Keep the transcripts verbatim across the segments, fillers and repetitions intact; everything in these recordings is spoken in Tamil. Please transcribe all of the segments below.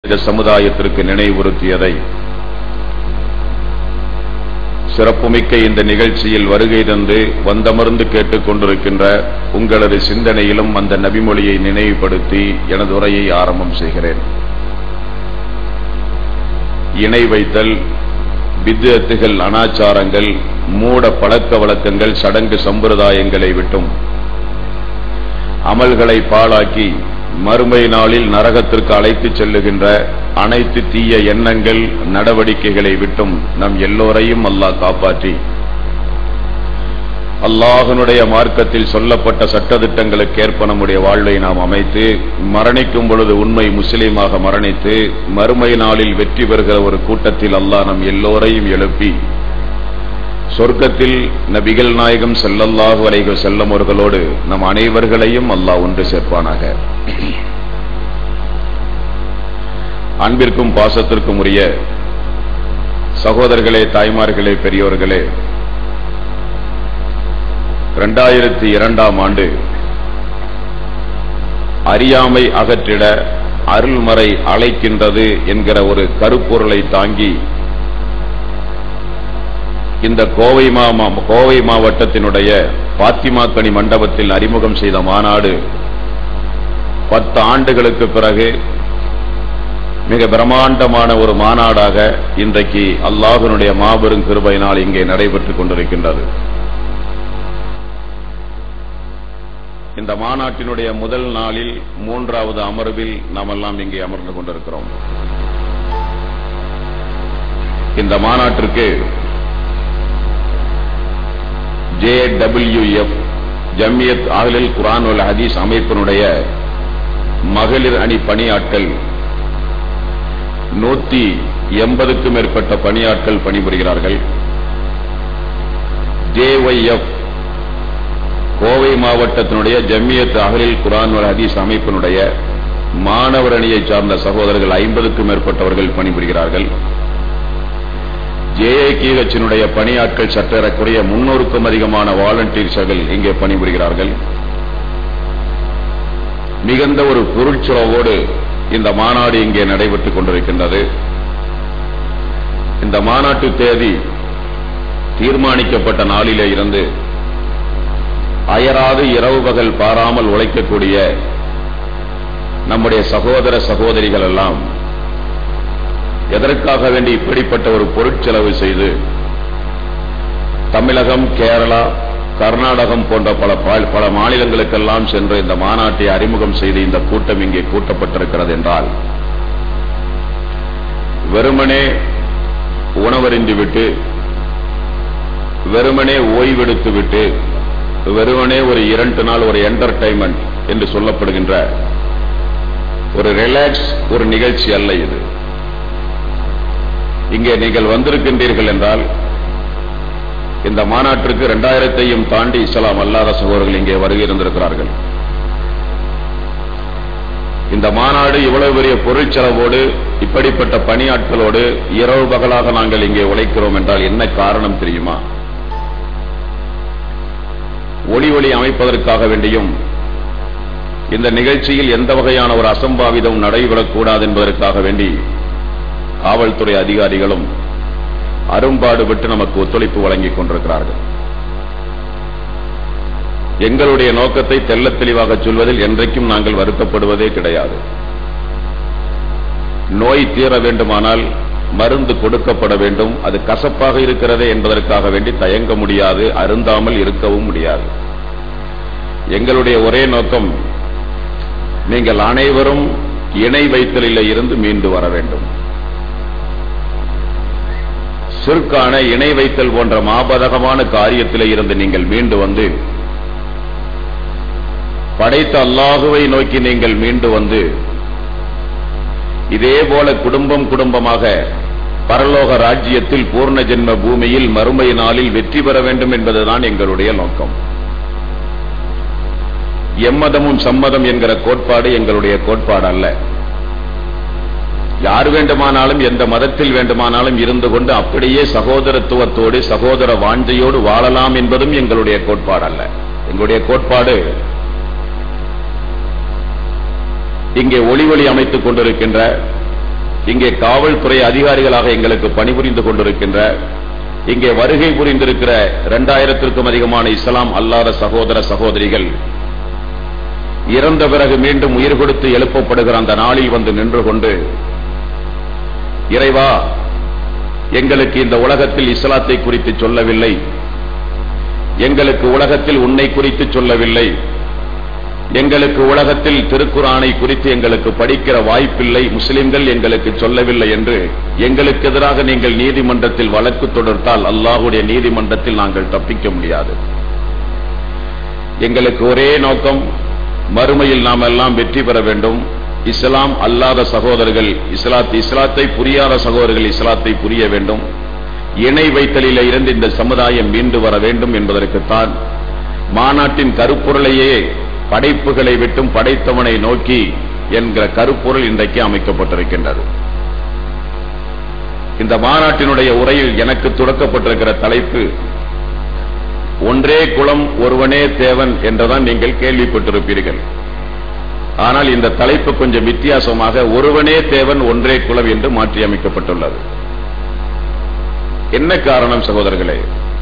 சமுதாயத்திற்கு நினைவுறுத்தியதை சிறப்புமிக்க இந்த நிகழ்ச்சியில் வருகை தந்து வந்தமர்ந்து கேட்டுக் கொண்டிருக்கின்ற உங்களது சிந்தனையிலும் அந்த நபிமொழியை நினைவுபடுத்தி எனது உரையை ஆரம்பம் செய்கிறேன். இணை வைத்தல், பித்அத்துகள், அனாச்சாரங்கள், மூட பழக்க வழக்கங்கள், சடங்கு சம்பிரதாயங்களை விட்டும் அமல்களை பாழாக்கி மறுமை நாளில் நரகத்திற்கு அழைத்துச் செல்லுகின்ற அனைத்து தீய எண்ணங்கள், நடவடிக்கைகளை விட்டும் நம் எல்லோரையும் அல்லாஹ் காப்பாற்றி அல்லாஹ்வுடைய மார்க்கத்தில் சொல்லப்பட்ட சட்டதிட்டங்களுக்கு ஏற்ப நம்முடைய வாழ்வை நாம் அமைத்து மரணிக்கும் பொழுது உண்மை முஸ்லீமாக மரணித்து மறுமை நாளில் வெற்றி பெறுகிற ஒரு கூட்டத்தில் அல்லாஹ் நம் எல்லோரையும் எழுப்பி சொர்க்கத்தில் நபிகள் நாயகம் ஸல்லல்லாஹு அலைஹி வஸல்லம் அவர்களோடு நம் அனைவர்களையும் அல்லாஹ் ஒன்று சேர்ப்பானாக. அன்பிற்கும் பாசத்திற்கும் உரிய சகோதரர்களே, தாய்மார்களே, பெரியோர்களே, இரண்டாயிரத்தி இரண்டாம் ஆண்டு அறியாமை அகற்றிட அருள்மறை அழைக்கின்றது என்கிற ஒரு கருப்பொருளை தாங்கி இந்த கோவை மா கோவை மாவட்டத்தினுடைய பாத்திமாக்கனி மண்டபத்தில் அறிமுகம் செய்த மாநாடு பத்து ஆண்டுகளுக்கு பிறகு மிக பிரம்மாண்டமான ஒரு மாநாடாக இன்றைக்கு அல்லாஹ்வினுடைய மாபெரும் கிருபையினால் இங்கே நடைபெற்றுக் கொண்டிருக்கின்றது. இந்த மாநாட்டினுடைய முதல் நாளில் மூன்றாவது அமர்வில் நாம் எல்லாம் இங்கே அமர்ந்து கொண்டிருக்கிறோம். இந்த மாநாட்டிற்கு J W F Jamiyat Ahlul Quran Val Hadees அமைப்பினுடைய மகளிர் அணி பணியாட்கள் நூத்தி எண்பதுக்கும் மேற்பட்ட பணியாட்கள் பணிபுரிகிறார்கள். ஜே ஒய் எஃப் கோவை மாவட்டத்தினுடைய ஜமியத் அஹ்லுல் குர்ஆன் வல் ஹதீஸ் அமைப்பினுடைய மாணவர் அணியை சார்ந்த சகோதரர்கள் ஐம்பதுக்கும் மேற்பட்டவர்கள் பணிபுரிகிறார்கள். ஜேஏகேஹெச்சினுடைய பணியாட்கள் சற்றேறக்குறைய முன்னூறுக்கும் அதிகமான வாலண்டியர்ஸ்கள் இங்கே பணிபுரிகிறார்கள். மிகுந்த ஒரு பொருட்செலவோடு இந்த மாநாடு இங்கே நடைபெற்றுக் கொண்டிருக்கின்றது. இந்த மாநாட்டு தேதி தீர்மானிக்கப்பட்ட நாளிலே இருந்து அயராது இரவு பகல் பாராமல் உழைக்கக்கூடிய நம்முடைய சகோதர சகோதரிகள் எல்லாம் எதற்காக வேண்டி இப்படிப்பட்ட ஒரு பொருட்செலவு செய்து தமிழகம், கேரளா, கர்நாடகம் போன்ற பல பல மாநிலங்களுக்கெல்லாம் சென்று இந்த மாநாட்டை அறிமுகம் செய்து இந்த கூட்டம் இங்கே கூட்டப்பட்டிருக்கிறது என்றால் வெறுமனே உணவருந்திவிட்டு, வெறுமனே ஓய்வெடுத்துவிட்டு, வெறுமனே ஒரு இரண்டு நாள் ஒரு என்டர்டைன்மெண்ட் என்று சொல்லப்படுகின்ற ஒரு ரிலாக்ஸ் ஒரு நிகழ்ச்சி அல்ல இது. இங்கே நீங்கள் வந்திருக்கின்றீர்கள் என்றால் இந்த மாநாட்டிற்கு இரண்டாயிரத்தையும் தாண்டி இஸ்லாம் அல்லாத சகோதரர்கள் இங்கே வருகை இருந்திருக்கிறார்கள். இந்த மாநாடு இவ்வளவு பெரிய பொருட்செலவோடு இப்படிப்பட்ட பணியாட்களோடு இரவு பகலாக நாங்கள் இங்கே உழைக்கிறோம் என்றால் என்ன காரணம் தெரியுமா? ஒளி ஒளி அமைப்பதற்காக வேண்டியும் இந்த நிகழ்ச்சியில் எந்த வகையான ஒரு அசம்பாவிதம் நடைபெறக்கூடாது என்பதற்காக வேண்டி காவல்துறை அதிகாரிகளும் அரும்பாடுபட்டு நமக்கு ஒத்துழைப்பு வழங்கிக் கொண்டிருக்கிறார்கள். எங்களுடைய நோக்கத்தை தெள்ளத் தெளிவாக சொல்வதில் என்றைக்கும் நாங்கள் வருத்தப்படுவதே கிடையாது. நோய் தீர வேண்டுமானால் மருந்து கொடுக்கப்பட வேண்டும். அது கசப்பாக இருக்கிறதே என்பதற்காக வேண்டி தயங்க முடியாது, அருந்தாமல் இருக்கவும் முடியாது. எங்களுடைய ஒரே நோக்கம் நீங்கள் அனைவரும் இணை வைத்தலில் இருந்து மீண்டு வர வேண்டும். சிறுக்கான இணை வைத்தல் போன்ற மாபதகமான காரியத்திலே இருந்து நீங்கள் மீண்டு வந்து படைத்த அல்லாஹுவை நோக்கி நீங்கள் மீண்டு வந்து இதே போல குடும்பம் குடும்பமாக பரலோக ராஜ்யத்தில் பூர்ண ஜென்ம பூமியில் மறுமை நாளில் வெற்றி பெற வேண்டும் என்பதுதான் எங்களுடைய நோக்கம். எம்மதமும் சம்மதம் என்கிற கோட்பாடு எங்களுடைய கோட்பாடு அல்ல. யார் வேண்டுமானாலும் எந்த மதத்தில் வேண்டுமானாலும் இருந்து கொண்டு அப்படியே சகோதரத்துவத்தோடு சகோதர வாஞ்சையோடு வாழலாம் என்பதும் எங்களுடைய கோட்பாடு அல்ல. எங்களுடைய கோட்பாடு இங்கே ஒளி ஒளி அமைத்துக் கொண்டிருக்கின்ற இங்கே காவல்துறை அதிகாரிகளாக எங்களுக்கு பணிபுரிந்து கொண்டிருக்கின்ற, இங்கே வருகை புரிந்திருக்கிற இரண்டாயிரத்திற்கும் அதிகமான இஸ்லாம் அல்லாத சகோதர சகோதரிகள் இறந்த பிறகு மீண்டும் உயிர் கொடுத்து எழுப்பப்படுகிற அந்த நாளில் வந்து நின்று கொண்டு, இறைவா, எங்களுக்கு இந்த உலகத்தில் இஸ்லாத்தை குறித்து சொல்லவில்லை, எங்களுக்கு உலகத்தில் உன்னை குறித்து சொல்லவில்லை, எங்களுக்கு உலகத்தில் திருக்குரானை குறித்து எங்களுக்கு படிக்கிற வாய்ப்பில்லை, முஸ்லிம்கள் எங்களுக்கு சொல்லவில்லை என்று எங்களுக்கு எதிராக நீங்கள் நீதிமன்றத்தில் வழக்கு தொடர்ந்தால் அல்லாஹ்வுடைய நீதிமன்றத்தில் நாங்கள் தப்பிக்க முடியாது. எங்களுக்கு ஒரே நோக்கம், மறுமையில் நாம் எல்லாம் வெற்றி பெற வேண்டும். இஸ்லாம் அல்லாத சகோதரர்கள் இஸ்லாத் இஸ்லாத்தை புரியாத சகோதரர்கள் இஸ்லாத்தை புரிய வேண்டும். இணை வைத்தலில் இருந்து இந்த சமுதாயம் மீண்டு வர வேண்டும் என்பதற்குத்தான் மாநாட்டின் கருப்பொருளையே படைப்புகளை விட்டும் படைத்தவனை நோக்கி என்கிற கருப்பொருள் இன்றைக்கு அமைக்கப்பட்டிருக்கின்றது. இந்த மாநாட்டினுடைய உரையில் எனக்கு துறக்கப்பட்டிருக்கிற தலைப்பு ஒன்றே குலம் ஒருவனே தேவன் என்றுதான் நீங்கள் கேள்விப்பட்டிருப்பீர்கள். ஆனால் இந்த தலைப்பு கொஞ்சம் வித்தியாசமாக ஒருவனே தேவன் ஒன்றே குலம் என்று மாற்றி அமைக்கப்பட்டுள்ளது. என்ன காரணம் சகோதரர்களே?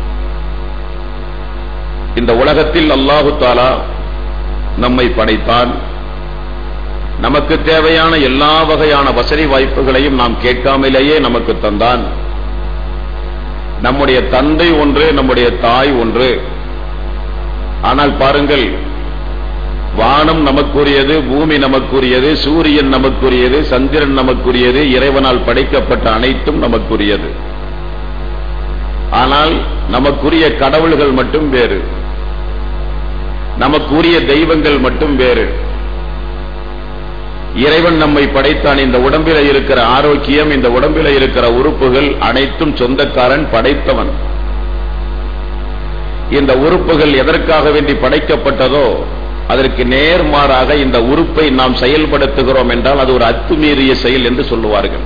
இந்த உலகத்தில் அல்லாஹு தஆலா நம்மை படைத்தான். நமக்கு தேவையான எல்லா வகையான வசதி வாய்ப்புகளையும் நாம் கேட்காமலேயே நமக்கு தந்தான். நம்முடைய தந்தை ஒன்று, நம்முடைய தாய் ஒன்று. ஆனால் பாருங்கள், வானம் நமக்குரியது, பூமி நமக்குரியது, சூரியன் நமக்குரியது, சந்திரன் நமக்குரியது, இறைவனால் படைக்கப்பட்ட அனைத்தும் நமக்குரியது. ஆனால் நமக்குரிய கடவுள்கள் மட்டும் வேறு, நமக்குரிய தெய்வங்கள் மட்டும் வேறு. இறைவன் நம்மை படைத்தான். இந்த உடம்பில இருக்கிற ஆரோக்கியம், இந்த உடம்பில இருக்கிற உறுப்புகள் அனைத்தும் சொந்தக்காரன், படைத்தவன். இந்த உறுப்புகள் எதற்காக வேண்டி படைக்கப்பட்டதோ அதற்கு நேர்மாறாக இந்த உறுப்பை நாம் செயல்படுத்துகிறோம் என்றால் அது ஒரு அத்துமீறிய செயல் என்று சொல்லுவார்கள்.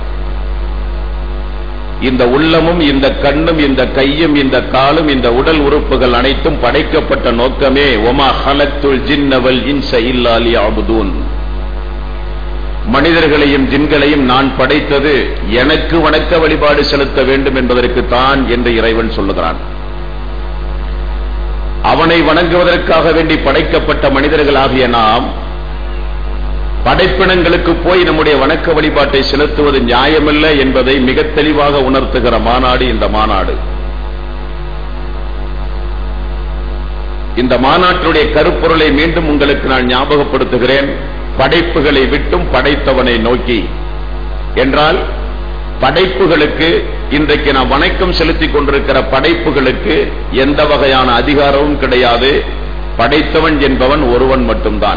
இந்த உள்ளமும், இந்த கண்ணும், இந்த கையும், இந்த காலும், இந்த உடல் உறுப்புகள் அனைத்தும் படைக்கப்பட்ட நோக்கமே வமா ஹலக்துல் ஜின்ன வல் இன்ஸ இல்லா லியஅபுதூன். மனிதர்களையும் ஜின்களையும் நான் படைத்தது எனக்கு வணக்க வழிபாடு செலுத்த வேண்டும் என்பதற்கு தான் என்று இறைவன் சொல்லுகிறான். அவனை வணங்குவதற்காக வேண்டி படைக்கப்பட்ட மனிதர்களாகிய நாம் படைப்பினங்களுக்கு போய் நம்முடைய வணக்க வழிபாட்டை செலுத்துவது நியாயமல்ல என்பதை மிக தெளிவாக உணர்த்துகிற மாநாடு இந்த மாநாடு. இந்த மாநாட்டினுடைய கருப்பொருளை மீண்டும் உங்களுக்கு நான் ஞாபகப்படுத்துகிறேன். படைப்புகளை விட்டும் படைத்தவனை நோக்கி என்றால், படைப்புகளுக்கு, இன்றைக்கு நாம் வணக்கம் செலுத்திக் கொண்டிருக்கிற படைப்புகளுக்கு எந்த வகையான அதிகாரமும் கிடையாது. படைத்தவன் என்பவன் ஒருவன் மட்டும்தான்.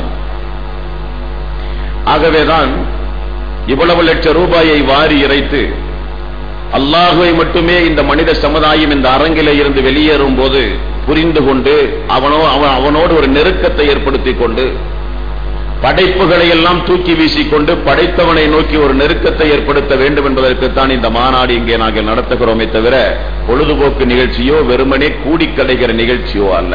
ஆகவேதான் இவ்வளவு லட்சம் ரூபாயை வாரி இறைத்து அல்லாஹுவை மட்டுமே இந்த மனித சமுதாயம் இந்த அரங்கிலே இருந்து வெளியேறும் போது புரிந்து கொண்டு அவனோ அவனோடு ஒரு நெருக்கத்தை ஏற்படுத்திக் கொண்டு படைப்புகளை எல்லாம் தூக்கி வீசிக்கொண்டு படைத்தவனை நோக்கி ஒரு நெருக்கத்தை ஏற்படுத்த வேண்டும் என்பதற்குத்தான் இந்த மாநாடு இங்கே நாங்கள் நடத்துகிறோமே தவிர பொழுதுபோக்கு நிகழ்ச்சியோ வெறுமனே கூடி கலைகிற நிகழ்ச்சியோ அல்ல.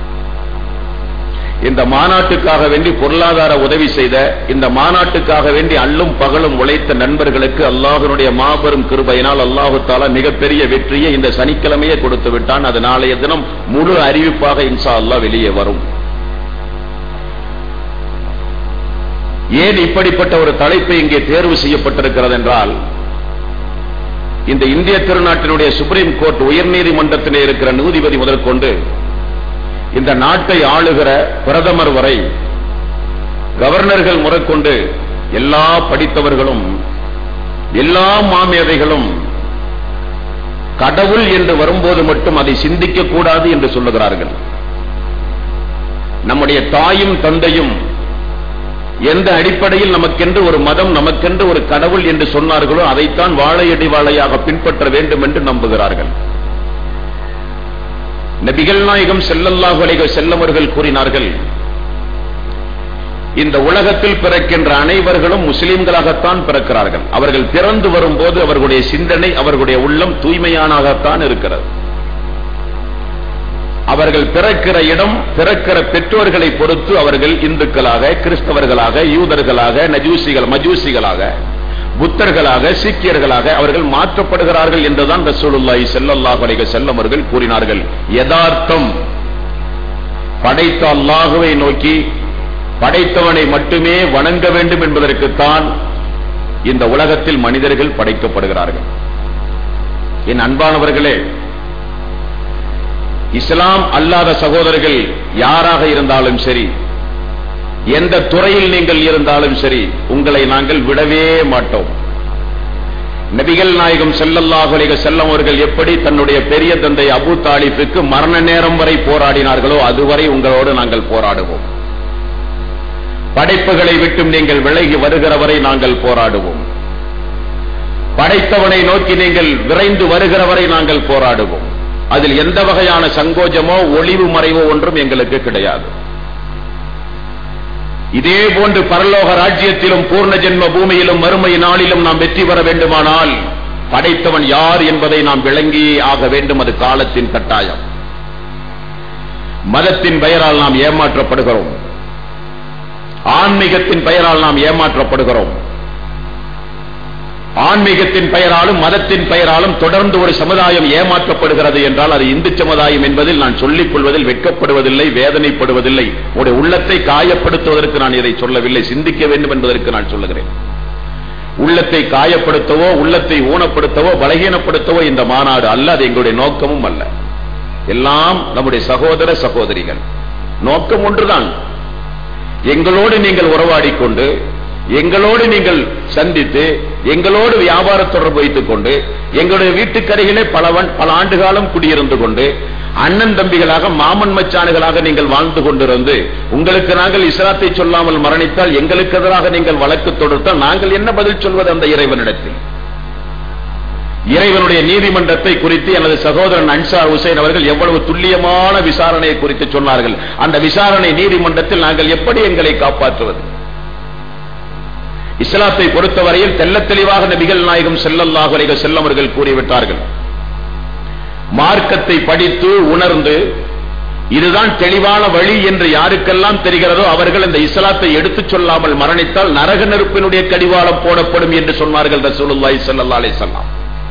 இந்த மாநாட்டுக்காக வேண்டி பொருளாதார உதவி செய்த, இந்த மாநாட்டுக்காக வேண்டி அல்லும் பகலும் உழைத்த நண்பர்களுக்கு அல்லாஹ்வுடைய மாபெரும் கிருபையினால் அல்லாஹு தஆலா மிகப்பெரிய வெற்றியை இந்த சனிக்கிழமையே கொடுத்து விட்டான். அது நாளைய தினம் முழு அறிவிப்பாக இன்ஷா அல்லாஹ் வெளியே வரும். ஏன் இப்படிப்பட்ட ஒரு தலைப்பு இங்கே தேர்வு செய்யப்பட்டிருக்கிறது என்றால், இந்த இந்திய திருநாட்டினுடைய சுப்ரீம் கோர்ட் உயர்நீதிமன்றத்திலே இருக்கிற நீதிபதி முதற்கொண்டு இந்த நாட்டை ஆளுகிற பிரதமர் வரை, கவர்னர்கள் முறைக்கொண்டு எல்லா படித்தவர்களும் எல்லா மாமேதைகளும் கடவுள் என்று வரும்போது மட்டும் அதை சிந்திக்க கூடாது என்று சொல்லுகிறார்கள். நம்முடைய தாயும் தந்தையும் எந்த அடிப்படையில் நமக்கென்று ஒரு மதம், நமக்கென்று ஒரு கடவுள் என்று சொன்னார்களோ அதைத்தான் வாழையடி வாழையாக பின்பற்ற வேண்டும் என்று நம்புகிறார்கள். நபிகள் நாயகம் ஸல்லல்லாஹு அலைஹி வஸல்லம் அவர்கள் கூறினார்கள், இந்த உலகத்தில் பிறக்கின்ற அனைவர்களும் முஸ்லிம்களாகத்தான் பிறக்கிறார்கள். அவர்கள் பிறந்து வரும்போது அவர்களுடைய சிந்தனை, அவர்களுடைய உள்ளம் தூய்மையானதாகத்தான் இருக்கிறது. அவர்கள் பிறக்கிற இடம், பிறக்கிற பெற்றோர்களை பொறுத்து அவர்கள் இந்துக்களாக, கிறிஸ்தவர்களாக, யூதர்களாக, நஜூசிகள் மஜூசிகளாக புத்தர்களாக சீக்கியர்களாக அவர்கள் மாற்றப்படுகிறார்கள் என்றுதான் ரசூலுல்லாஹி ஸல்லல்லாஹு அலைஹி வஸல்லம் அவர்கள் கூறினார்கள். யதார்த்தம் படைத்த அல்லாஹ்வை நோக்கி படைத்தவனை மட்டுமே வணங்க வேண்டும் என்பதற்குத்தான் இந்த உலகத்தில் மனிதர்கள் படைக்கப்படுகிறார்கள். என் அன்பானவர்களே, இஸ்லாம் அல்லாத சகோதரர்கள் யாராக இருந்தாலும் சரி, எந்த துறையில் நீங்கள் இருந்தாலும் சரி, உங்களை நாங்கள் விடவே மாட்டோம். நபிகள் நாயகம் ஸல்லல்லாஹு அலைஹி வஸல்லம் அவர்கள் எப்படி தன்னுடைய பெரிய தந்தை அபூ தாலிபுக்கு மரண நேரம் வரை போராடினார்களோ அதுவரை உங்களோடு நாங்கள் போராடுவோம். படைப்புகளை விட்டும் நீங்கள் விலகி வருகிற வரை நாங்கள் போராடுவோம். படைத்தவனை நோக்கி நீங்கள் விரைந்து வருகிற வரை நாங்கள் போராடுவோம். அதில் எந்த வகையான சங்கோஜமோ ஒளிவு மறைவோ ஒன்றும் எங்களுக்கு கிடையாது. இதே போன்று பரலோக ராஜ்யத்திலும் பூர்ண ஜென்ம பூமியிலும் மறுமை நாளிலும் நாம் வெற்றி பெற வேண்டுமானால் படைத்தவன் யார் என்பதை நாம் விளங்கி ஆக வேண்டும். அது காலத்தின் கட்டாயம். மதத்தின் பெயரால் நாம் ஏமாற்றப்படுகிறோம். ஆன்மீகத்தின் பெயரால் நாம் ஏமாற்றப்படுகிறோம். ஆன்மீகத்தின் பெயராலும் மதத்தின் பெயராலும் தொடர்ந்து ஒரு சமுதாயம் ஏமாற்றப்படுகிறது என்றால் அது இந்து சமுதாயம் என்பதில் நான் சொல்லிக் கொள்வதில் வெட்கப்படுவதில்லை, வேதனைப்படுவதில்லை. உடைய உள்ளத்தை காயப்படுத்துவதற்கு நான் இதை சொல்லவில்லை, சிந்திக்க வேண்டும் என்பதற்கு நான் சொல்லுகிறேன். உள்ளத்தை காயப்படுத்தவோ உள்ளத்தை ஊனப்படுத்தவோ பலகீனப்படுத்தவோ இந்த மாநாடு அல்ல, அது எங்களுடைய நோக்கமும் அல்ல. எல்லாம் நம்முடைய சகோதர சகோதரிகள். நோக்கம் ஒன்றுதான். எங்களோடு நீங்கள் உறவாடிக்கொண்டு, எங்களோடு நீங்கள் சந்தித்து, எங்களோடு வியாபார தொடர்பு வைத்துக் கொண்டு, எங்களுடைய வீட்டுக்கரையிலே பல பல ஆண்டு காலம் குடியிருந்து கொண்டு, அண்ணன் தம்பிகளாக மாமன் மச்சானுகளாக நீங்கள் வாழ்ந்து கொண்டிருந்து, உங்களுக்கு நாங்கள் இஸ்லாத்தை சொல்லாமல் மரணித்தால், எங்களுக்கு எதிராக நீங்கள் வழக்கு தொடுத்தால் நாங்கள் என்ன பதில் சொல்வது அந்த இறைவனிடத்தில்? இறைவனுடைய நீதிமன்றத்தை குறித்து எனது சகோதரன் அன்சார் ஹுசைன் அவர்கள் எவ்வளவு துல்லியமான விசாரணையை குறித்து சொன்னார்கள். அந்த விசாரணை நீதிமன்றத்தில் நாங்கள் எப்படி எங்களை காப்பாற்றுவது? இஸ்லாத்தை பொறுத்தவரையில் தெள்ளத் தெளிவாக நபிகள் நாயகம் ஸல்லல்லாஹு அலைஹி வஸல்லம் அவர்கள் கூறிவிட்டார்கள். மார்க்கத்தை படித்து உணர்ந்து இதுதான் தெளிவான வழி என்று யாருக்கெல்லாம் தெரிகிறதோ அவர்கள் இந்த இஸ்லாத்தை எடுத்துச் சொல்லாமல் மரணித்தால் நரக நெருப்பினுடைய கடிவாளம் போடப்படும் என்று சொன்னார்கள் ரசூலுல்லாஹி ஸல்லல்லாஹு அலைஹி வஸல்லம்.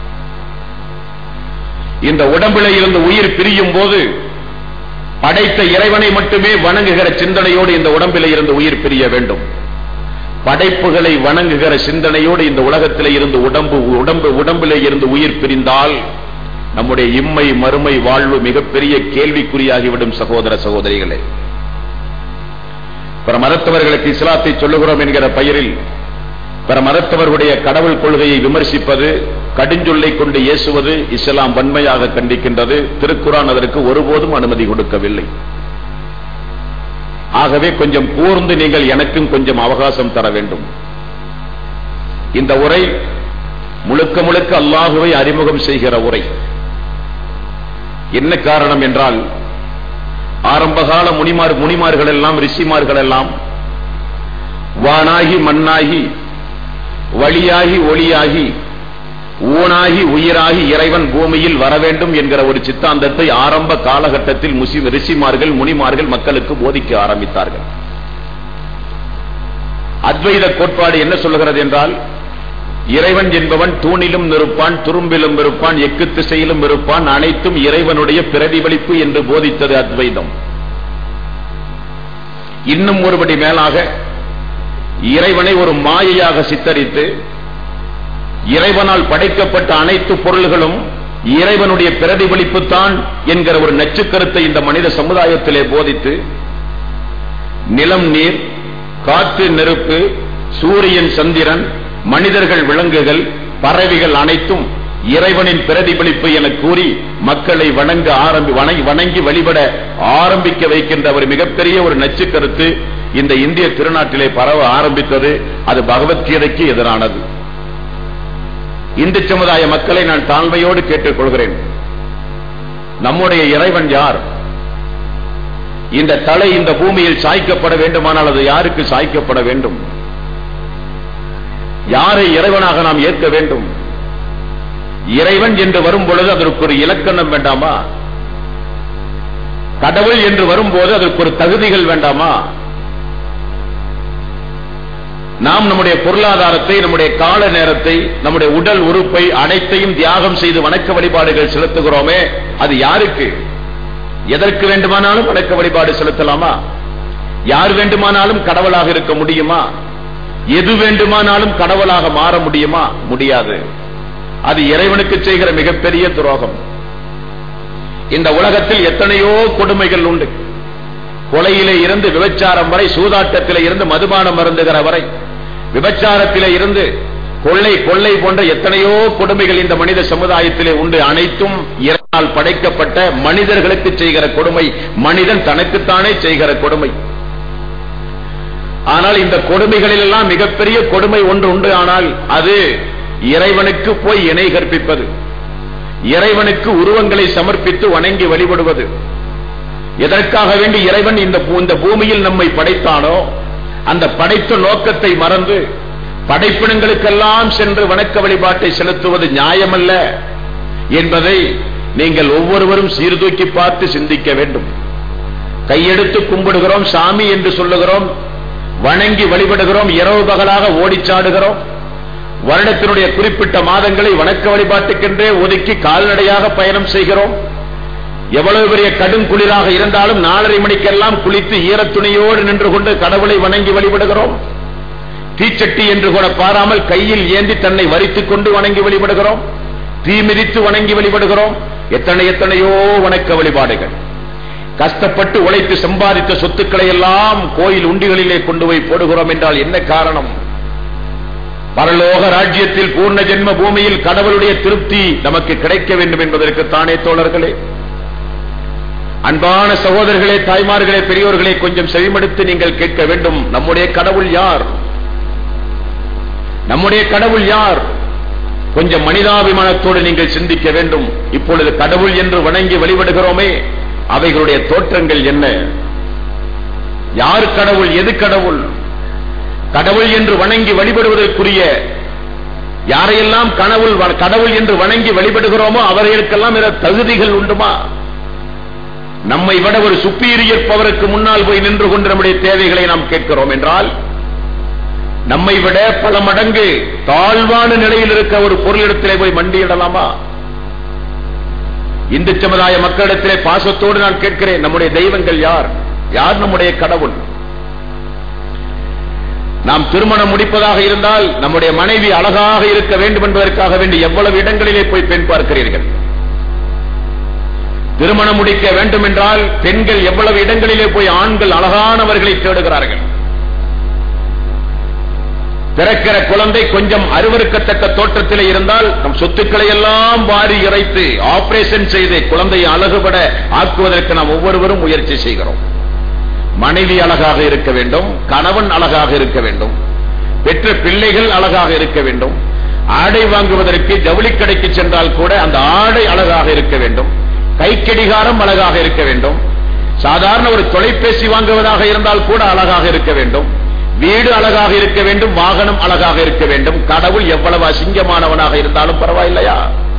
இந்த உடம்பிலே இருந்து உயிர் பிரியும் போது படைத்த இறைவனை மட்டுமே வணங்குகிற சிந்தனையோடு இந்த உடம்பிலே இருந்து உயிர் பிரிய வேண்டும். படைப்புகளை வணங்குகிற சிந்தனையோடு இந்த உலகத்திலே இருந்து உடம்பு உடம்பு உடம்பிலே இருந்து உயிர் பிரிந்தால் நம்முடைய இம்மை மறுமை வாழ்வு மிகப்பெரிய கேள்விக்குறியாகிவிடும். சகோதர சகோதரிகளே, பிற மதத்தவர்களுக்கு இஸ்லாத்தை சொல்லுகிறோம் என்கிற பெயரில் பிற மதத்தவர்களுடைய கடவுள் கொள்கையை விமர்சிப்பது, கடுஞ்சொல்லை கொண்டு ஏசுவது இஸ்லாம் வன்மையாக கண்டிக்கின்றது. திருக்குர்ஆன் அதற்கு ஒருபோதும் அனுமதி கொடுக்கவில்லை. ஆகவே கொஞ்சம் கூர்ந்து நீங்கள் எனக்கும் கொஞ்சம் அவகாசம் தர வேண்டும். இந்த உரை முழுக்க முழுக்க அல்லாஹுவை அறிமுகம் செய்கிற உரை. என்ன காரணம் என்றால், ஆரம்பகால முனிமார் முனிமார்கள் எல்லாம் ரிஷிமார்கள் எல்லாம் வானாகி மண்ணாகி வழியாகி ஒளியாகி ஊனாகி உயிராகி இறைவன் பூமியில் வர வேண்டும் என்கிற ஒரு சித்தாந்தத்தை ஆரம்ப காலகட்டத்தில் முஸ்லிம் ரிஷிமார்கள் முனிமார்கள் மக்களுக்கு போதிக்க ஆரம்பித்தார்கள். அத்வைத கோட்பாடு என்ன சொல்லுகிறது என்றால், இறைவன் என்பவன் தூணிலும் இருப்பான், துரும்பிலும் இருப்பான், எக்கு திசையிலும் இருப்பான், அனைத்தும் இறைவனுடைய பிரதிபலிப்பு என்று போதித்தது அத்வைதம். இன்னும் ஒருபடி மேலாக இறைவனை ஒரு மாயையாக சித்தரித்து இறைவனால் படைக்கப்பட்ட அனைத்து பொருள்களும் இறைவனுடைய பிரதிபலிப்பு தான் என்கிற ஒரு நச்சுக்கருத்தை இந்த மனித சமுதாயத்திலே போதித்து, நிலம் நீர் காற்று நெருப்பு சூரியன் சந்திரன் மனிதர்கள் விலங்குகள் பறவைகள் அனைத்தும் இறைவனின் பிரதிபலிப்பு என கூறி மக்களை வணங்க ஆரம்பி வணங்கி வழிபட ஆரம்பிக்க வைக்கின்ற ஒரு மிகப்பெரிய ஒரு நச்சு கருத்து இந்த இந்திய திருநாட்டிலே பரவ ஆரம்பித்தது. அது பகவத்கீதைக்கு எதிரானது. இந்து சமுதாய மக்களை நான் தாழ்மையோடு கேட்டுக் கொள்கிறேன். நம்முடைய இறைவன் யார்? இந்த தலை இந்த பூமியில் சாய்க்கப்பட வேண்டுமானால் அது யாருக்கு சாய்க்கப்பட வேண்டும்? யாரை இறைவனாக நாம் ஏற்க வேண்டும்? இறைவன் என்று வரும் பொழுது அதற்கு ஒரு இலக்கணம் வேண்டாமா? கடவுள் என்று வரும்போது அதற்கு ஒரு தகுதிகள் வேண்டாமா? நாம் நம்முடைய பொருளாதாரத்தை, நம்முடைய கால நேரத்தை, நம்முடைய உடல் உறுப்பை அனைத்தையும் தியாகம் செய்து வணக்க வழிபாடுகள் செலுத்துகிறோமே, அது யாருக்கு? எதற்கு வேண்டுமானாலும் வணக்க வழிபாடு செலுத்தலாமா? யார் வேண்டுமானாலும் கடவுளாக இருக்க முடியுமா? எது வேண்டுமானாலும் கடவுளாக மாற முடியுமா? முடியாது. அது இறைவனுக்கு செய்கிற மிகப்பெரிய துரோகம். இந்த உலகத்தில் எத்தனையோ கொடுமைகள் உண்டு. கொலையிலே இருந்து விபச்சாரம் வரை, சூதாட்டத்திலே இருந்து மதுபானம் அருந்துகிற வரை, விபச்சாரத்திலே இருந்து கொள்ளை கொள்ளை போன்ற எத்தனையோ கொடுமைகள் இந்த மனித சமுதாயத்திலே உண்டு. அனைத்தும் இறைவனால் படைக்கப்பட்ட மனிதர்களுக்கு செய்கிற கொடுமை, மனிதன் தனக்குத்தானே செய்கிற கொடுமை. ஆனால் இந்த கொடுமைகளில் எல்லாம் மிகப்பெரிய கொடுமை ஒன்று உண்டு. ஆனால் அது இறைவனுக்கு போய் இணை கற்பிப்பது, இறைவனுக்கு உருவங்களை சமர்ப்பித்து வணங்கி வழிபடுவது. எதற்காக வேண்டி இறைவன் இந்த பூமியில் நம்மை படைத்தானோ அந்த படைத்த நோக்கத்தை மறந்து படைப்பினங்களுக்கெல்லாம் சென்று வணக்க வழிபாட்டை செலுத்துவது நியாயமல்ல என்பதை நீங்கள் ஒவ்வொருவரும் சீர்தூக்கி பார்த்து சிந்திக்க வேண்டும். கையெடுத்து கும்பிடுகிறோம், சாமி என்று சொல்லுகிறோம், வணங்கி வழிபடுகிறோம், இரவு பகலாக ஓடிச்சாடுகிறோம். வருடத்தினுடைய குறிப்பிட்ட மாதங்களை வணக்க வழிபாட்டுக்கென்றே ஒதுக்கி கால்நடையாக பயணம் செய்கிறோம். எவ்வளவு பெரிய கடும் குளிராக இருந்தாலும் நாலரை மணிக்கெல்லாம் குளித்து ஈரத்துணியோடு நின்று கொண்டு கடவுளை வணங்கி வழிபடுகிறோம். தீச்சட்டி என்று கூட பாராமல் கையில் ஏந்தி தன்னை வரித்துக் கொண்டு வணங்கி வழிபடுகிறோம். தீ மிதித்து வணங்கி வழிபடுகிறோம். எத்தனை எத்தனையோ வணக்க வழிபாடுகள். கஷ்டப்பட்டு உழைத்து சம்பாதித்த சொத்துக்களை எல்லாம் கோயில் உண்டிகளிலே கொண்டு போய் போடுகிறோம் என்றால் என்ன காரணம்? பரலோக ராஜ்யத்தில் பூர்ண ஜென்ம பூமியில் கடவுளுடைய திருப்தி நமக்கு கிடைக்க வேண்டும் என்பதற்கு தானே தோழர்களே. அன்பான சகோதரர்களே, தாய்மார்களே, பெரியோர்களே, கொஞ்சம் செவிமடுத்து நீங்கள் கேட்க வேண்டும். நம்முடைய கடவுள் யார்? நம்முடைய கடவுள் யார்? கொஞ்சம் மனிதாபிமானத்தோடு நீங்கள் சிந்திக்க வேண்டும். இப்பொழுது கடவுள் என்று வணங்கி வழிபடுகிறோமே, அவைகளுடைய தோற்றங்கள் என்ன? யார் கடவுள்? எது கடவுள்? கடவுள் என்று வணங்கி வழிபடுவதற்குரிய யாரையெல்லாம் கடவுள் கடவுள் என்று வணங்கி வழிபடுகிறோமோ அவர்களுக்கெல்லாம் தகுதிகள் உண்டுமா? நம்மை விட ஒரு சுப்பீரியர் பவருக்கு முன்னால் போய் நின்று கொண்டு நம்முடைய தேவைகளை நாம் கேட்கிறோம் என்றால், நம்மை விட பல மடங்கு தாழ்வான நிலையில் இருக்க ஒரு பொருளிடத்திலே போய் மண்டியிடலாமா? இந்து சமுதாய மக்களிடத்திலே பாசத்தோடு நான் கேட்கிறேன், நம்முடைய தெய்வங்கள் யார்? யார் நம்முடைய கடவுள்? நாம் திருமணம் முடிப்பதாக இருந்தால் நம்முடைய மனைவி அழகாக இருக்க வேண்டும் என்பதற்காக வேண்டி எவ்வளவு இடங்களிலே போய் பெண் பார்க்கிறீர்கள்? திருமணம் முடிக்க வேண்டும் என்றால் பெண்கள் எவ்வளவு இடங்களிலே போய் ஆண்கள் அழகானவர்களை தேடுகிறார்கள். பிறக்கிற குழந்தை கொஞ்சம் அருவருக்கத்தக்க தோற்றத்திலே இருந்தால் நம் சொத்துக்களை எல்லாம் வாரி இறைத்து ஆபரேஷன் செய்து குழந்தையை அழகுபட ஆக்குவதற்கு நாம் ஒவ்வொருவரும் முயற்சி செய்கிறோம். மனைவி அழகாக இருக்க வேண்டும், கணவன் அழகாக இருக்க வேண்டும், பெற்ற பிள்ளைகள் அழகாக இருக்க வேண்டும். ஆடை வாங்குவதற்கு ஜவுளி கடைக்கு சென்றால் கூட அந்த ஆடை அழகாக இருக்க வேண்டும், கைக்கடிகாரம் அழகாக இருக்க வேண்டும், சாதாரண ஒரு தொலைபேசி வாங்குவதாக இருந்தால் கூட அழகாக இருக்க வேண்டும், வீடு அழகாக இருக்க வேண்டும், வாகனம் அழகாக இருக்க வேண்டும். கடவுள் எவ்வளவு அசிங்கமானவனாக இருந்தாலும் பரவாயில்லையா?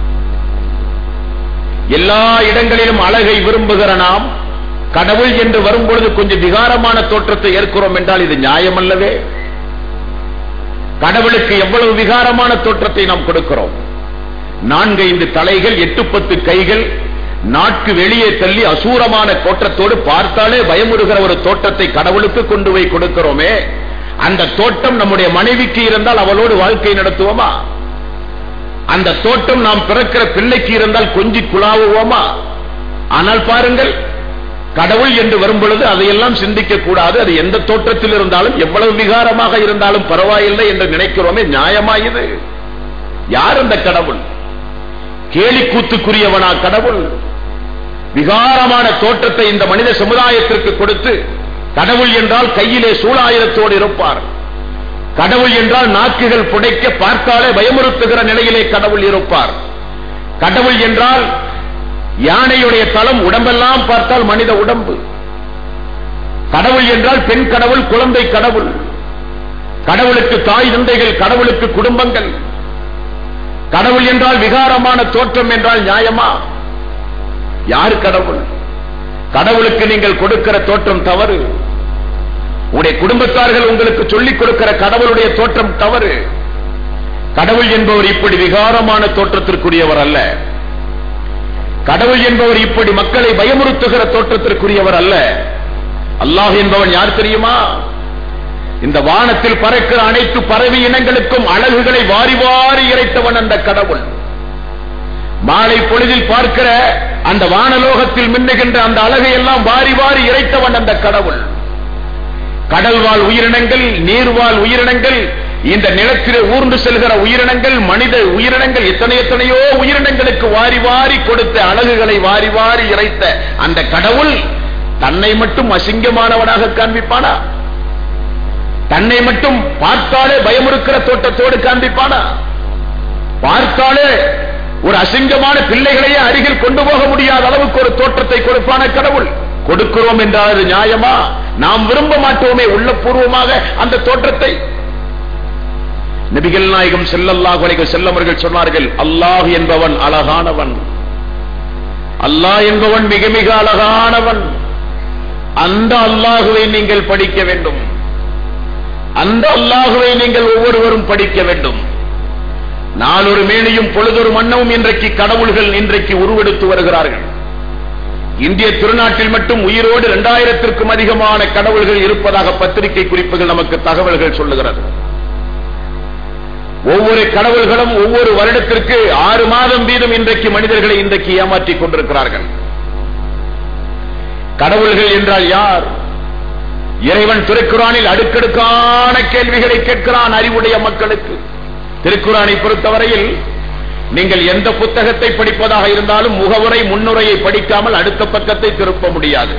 எல்லா இடங்களிலும் அழகை விரும்புகிற நாம் கடவுள் என்று வரும்பொழுது கொஞ்சம் விகாரமான தோற்றத்தை ஏற்கிறோம் என்றால் இது நியாயமல்லவே? கடவுளுக்கு எவ்வளவு விகாரமான தோற்றத்தை நாம் கொடுக்கிறோம். நான்கைந்து தலைகள், எட்டு பத்து கைகள், நாட்கு வெளியே தள்ளி அசூரமான தோற்றத்தோடு பார்த்தாலே பயமுறுகிற ஒரு தோற்றத்தை கடவுளுக்கு கொண்டு போய் கொடுக்கிறோமே, அந்த தோட்டம் நம்முடைய மனைவிக்கு இருந்தால் அவளோடு வாழ்க்கை நடத்துவோமா? அந்த தோட்டம் நாம் பிறக்கிற பிள்ளைக்கு இருந்தால் கொஞ்சி குழாவுவோமா? ஆனால் பாருங்கள், கடவுள் என்று வரும் பொழுது அதையெல்லாம் சிந்திக்க கூடாது. அது எந்த தோற்றத்தில் இருந்தாலும் எவ்வளவு விகாரமாக இருந்தாலும் பரவாயில்லை என்று நினைக்கிறோமே, நியாயமா இது? யார் அந்த கடவுள்? கேலி கூத்துக்குரியவனா கடவுள்? விகாரமான தோற்றத்தை இந்த மனித சமுதாயத்திற்கு கொடுத்து, கடவுள் என்றால் கையிலே சூலாயுதத்தோடு இருப்பார், கடவுள் என்றால் நாக்குகள் புடைக்க பார்த்தாலே பயமுறுத்துகிற நிலையிலே கடவுள் இருப்பார், கடவுள் என்றால் யானையுடைய தலம் உடம்பெல்லாம் பார்த்தால் மனித உடம்பு, கடவுள் என்றால் பெண் கடவுள், குழந்தை கடவுள், கடவுளுக்கு தாய் தந்தைகள், கடவுளுக்கு குடும்பங்கள், கடவுள் என்றால் விகாரமான தோற்றம் என்றால் நியாயமா? யார் கடவுள்? கடவுளுக்கு நீங்கள் கொடுக்கிற தோற்றம் தவறு. உடைய குடும்பத்தார்கள் உங்களுக்கு சொல்லிக் கொடுக்கிற கடவுளுடைய தோற்றம் தவறு. கடவுள் என்பவர் இப்படி விகாரமான தோற்றத்திற்குரியவர் அல்ல. கடவுள் என்பவர் இப்படி மக்களை பயமுறுத்துகிற தோற்றத்திற்குரியவர் அல்ல. அல்லாஹ் என்பவன் யார் தெரியுமா? இந்த வானத்தில் பறக்கிற அனைத்து பறவை இனங்களுக்கும் அழகுகளை வாரி வாரி இறைத்தவன் அந்த கடவுள். மாலை பொழுதில் பார்க்கிற அந்த வானலோகத்தில் மின்னுகின்ற அந்த அழகை எல்லாம் வாரி வாரி இறைத்தவன் அந்த கடவுள். கடல்வாழ் உயிரினங்கள், நீர்வாழ் உயிரினங்கள், இந்த நிலத்திலே ஊர்ந்து செல்கிற உயிரினங்கள், மனித உயிரினங்கள், எத்தனை எத்தனையோ உயிரினங்களுக்கு வாரி வாரி கொடுத்த அழகுகளை வாரி வாரி இறைத்த அந்த கடவுள் தன்னை மட்டும் அசிங்கமானவனாக காண்பிப்பானா? தன்னை மட்டும் பார்த்தாலே பயமுறுக்கிற தோட்டத்தோடு காண்பிப்பானா? பார்த்தாலே ஒரு அசிங்கமான பிள்ளைகளையே அருகில் கொண்டு போக முடியாத அளவுக்கு ஒரு தோற்றத்தை கொடுப்பான கடவுள். கொடுக்கிறோம் என்றால் அது நியாயமா? நாம் விரும்ப மாட்டோமே உள்ளபூர்வமாக அந்த தோற்றத்தை. நபிகள் நாயகம் ஸல்லல்லாஹு அலைஹி வஸல்லம் அவர்கள் சொன்னார்கள், அல்லாஹ் என்பவன் அழகானவன், அல்லாஹ் என்பவன் மிக மிக அழகானவன். அந்த அல்லாஹுவை நீங்கள் படிக்க வேண்டும், அந்த அல்லாஹுவை நீங்கள் ஒவ்வொருவரும் படிக்க வேண்டும். நாளொரு மேனியும் பொழுதொரு மன்னவும் இன்றைக்கு கடவுள்கள் இன்றைக்கு உருவெடுத்து வருகிறார்கள். இந்திய திருநாட்டில் மட்டும் உயிரோடு இரண்டாயிரத்திற்கும் அதிகமான கடவுள்கள் இருப்பதாக பத்திரிகை குறிப்புகள் நமக்கு தகவல்கள் சொல்லுகிறது. ஒவ்வொரு கடவுள்களும் ஒவ்வொரு வருடத்திற்கு ஆறு மாதம் வீதம் இன்றைக்கு மனிதர்களை இன்றைக்கு ஏமாற்றிக் கொண்டிருக்கிறார்கள். கடவுள்கள் என்றால் யார்? இறைவன் திருக்குரானில் அடுக்கடுக்கான கேள்விகளை கேட்கிறான் அறிவுடைய மக்களுக்கு. திருக்குரானை பொறுத்தவரையில் நீங்கள் எந்த புத்தகத்தை படிப்பதாக இருந்தாலும் முகவுரை முன்னுரையை படிக்காமல் அடுத்த பக்கத்தை திருப்ப முடியாது.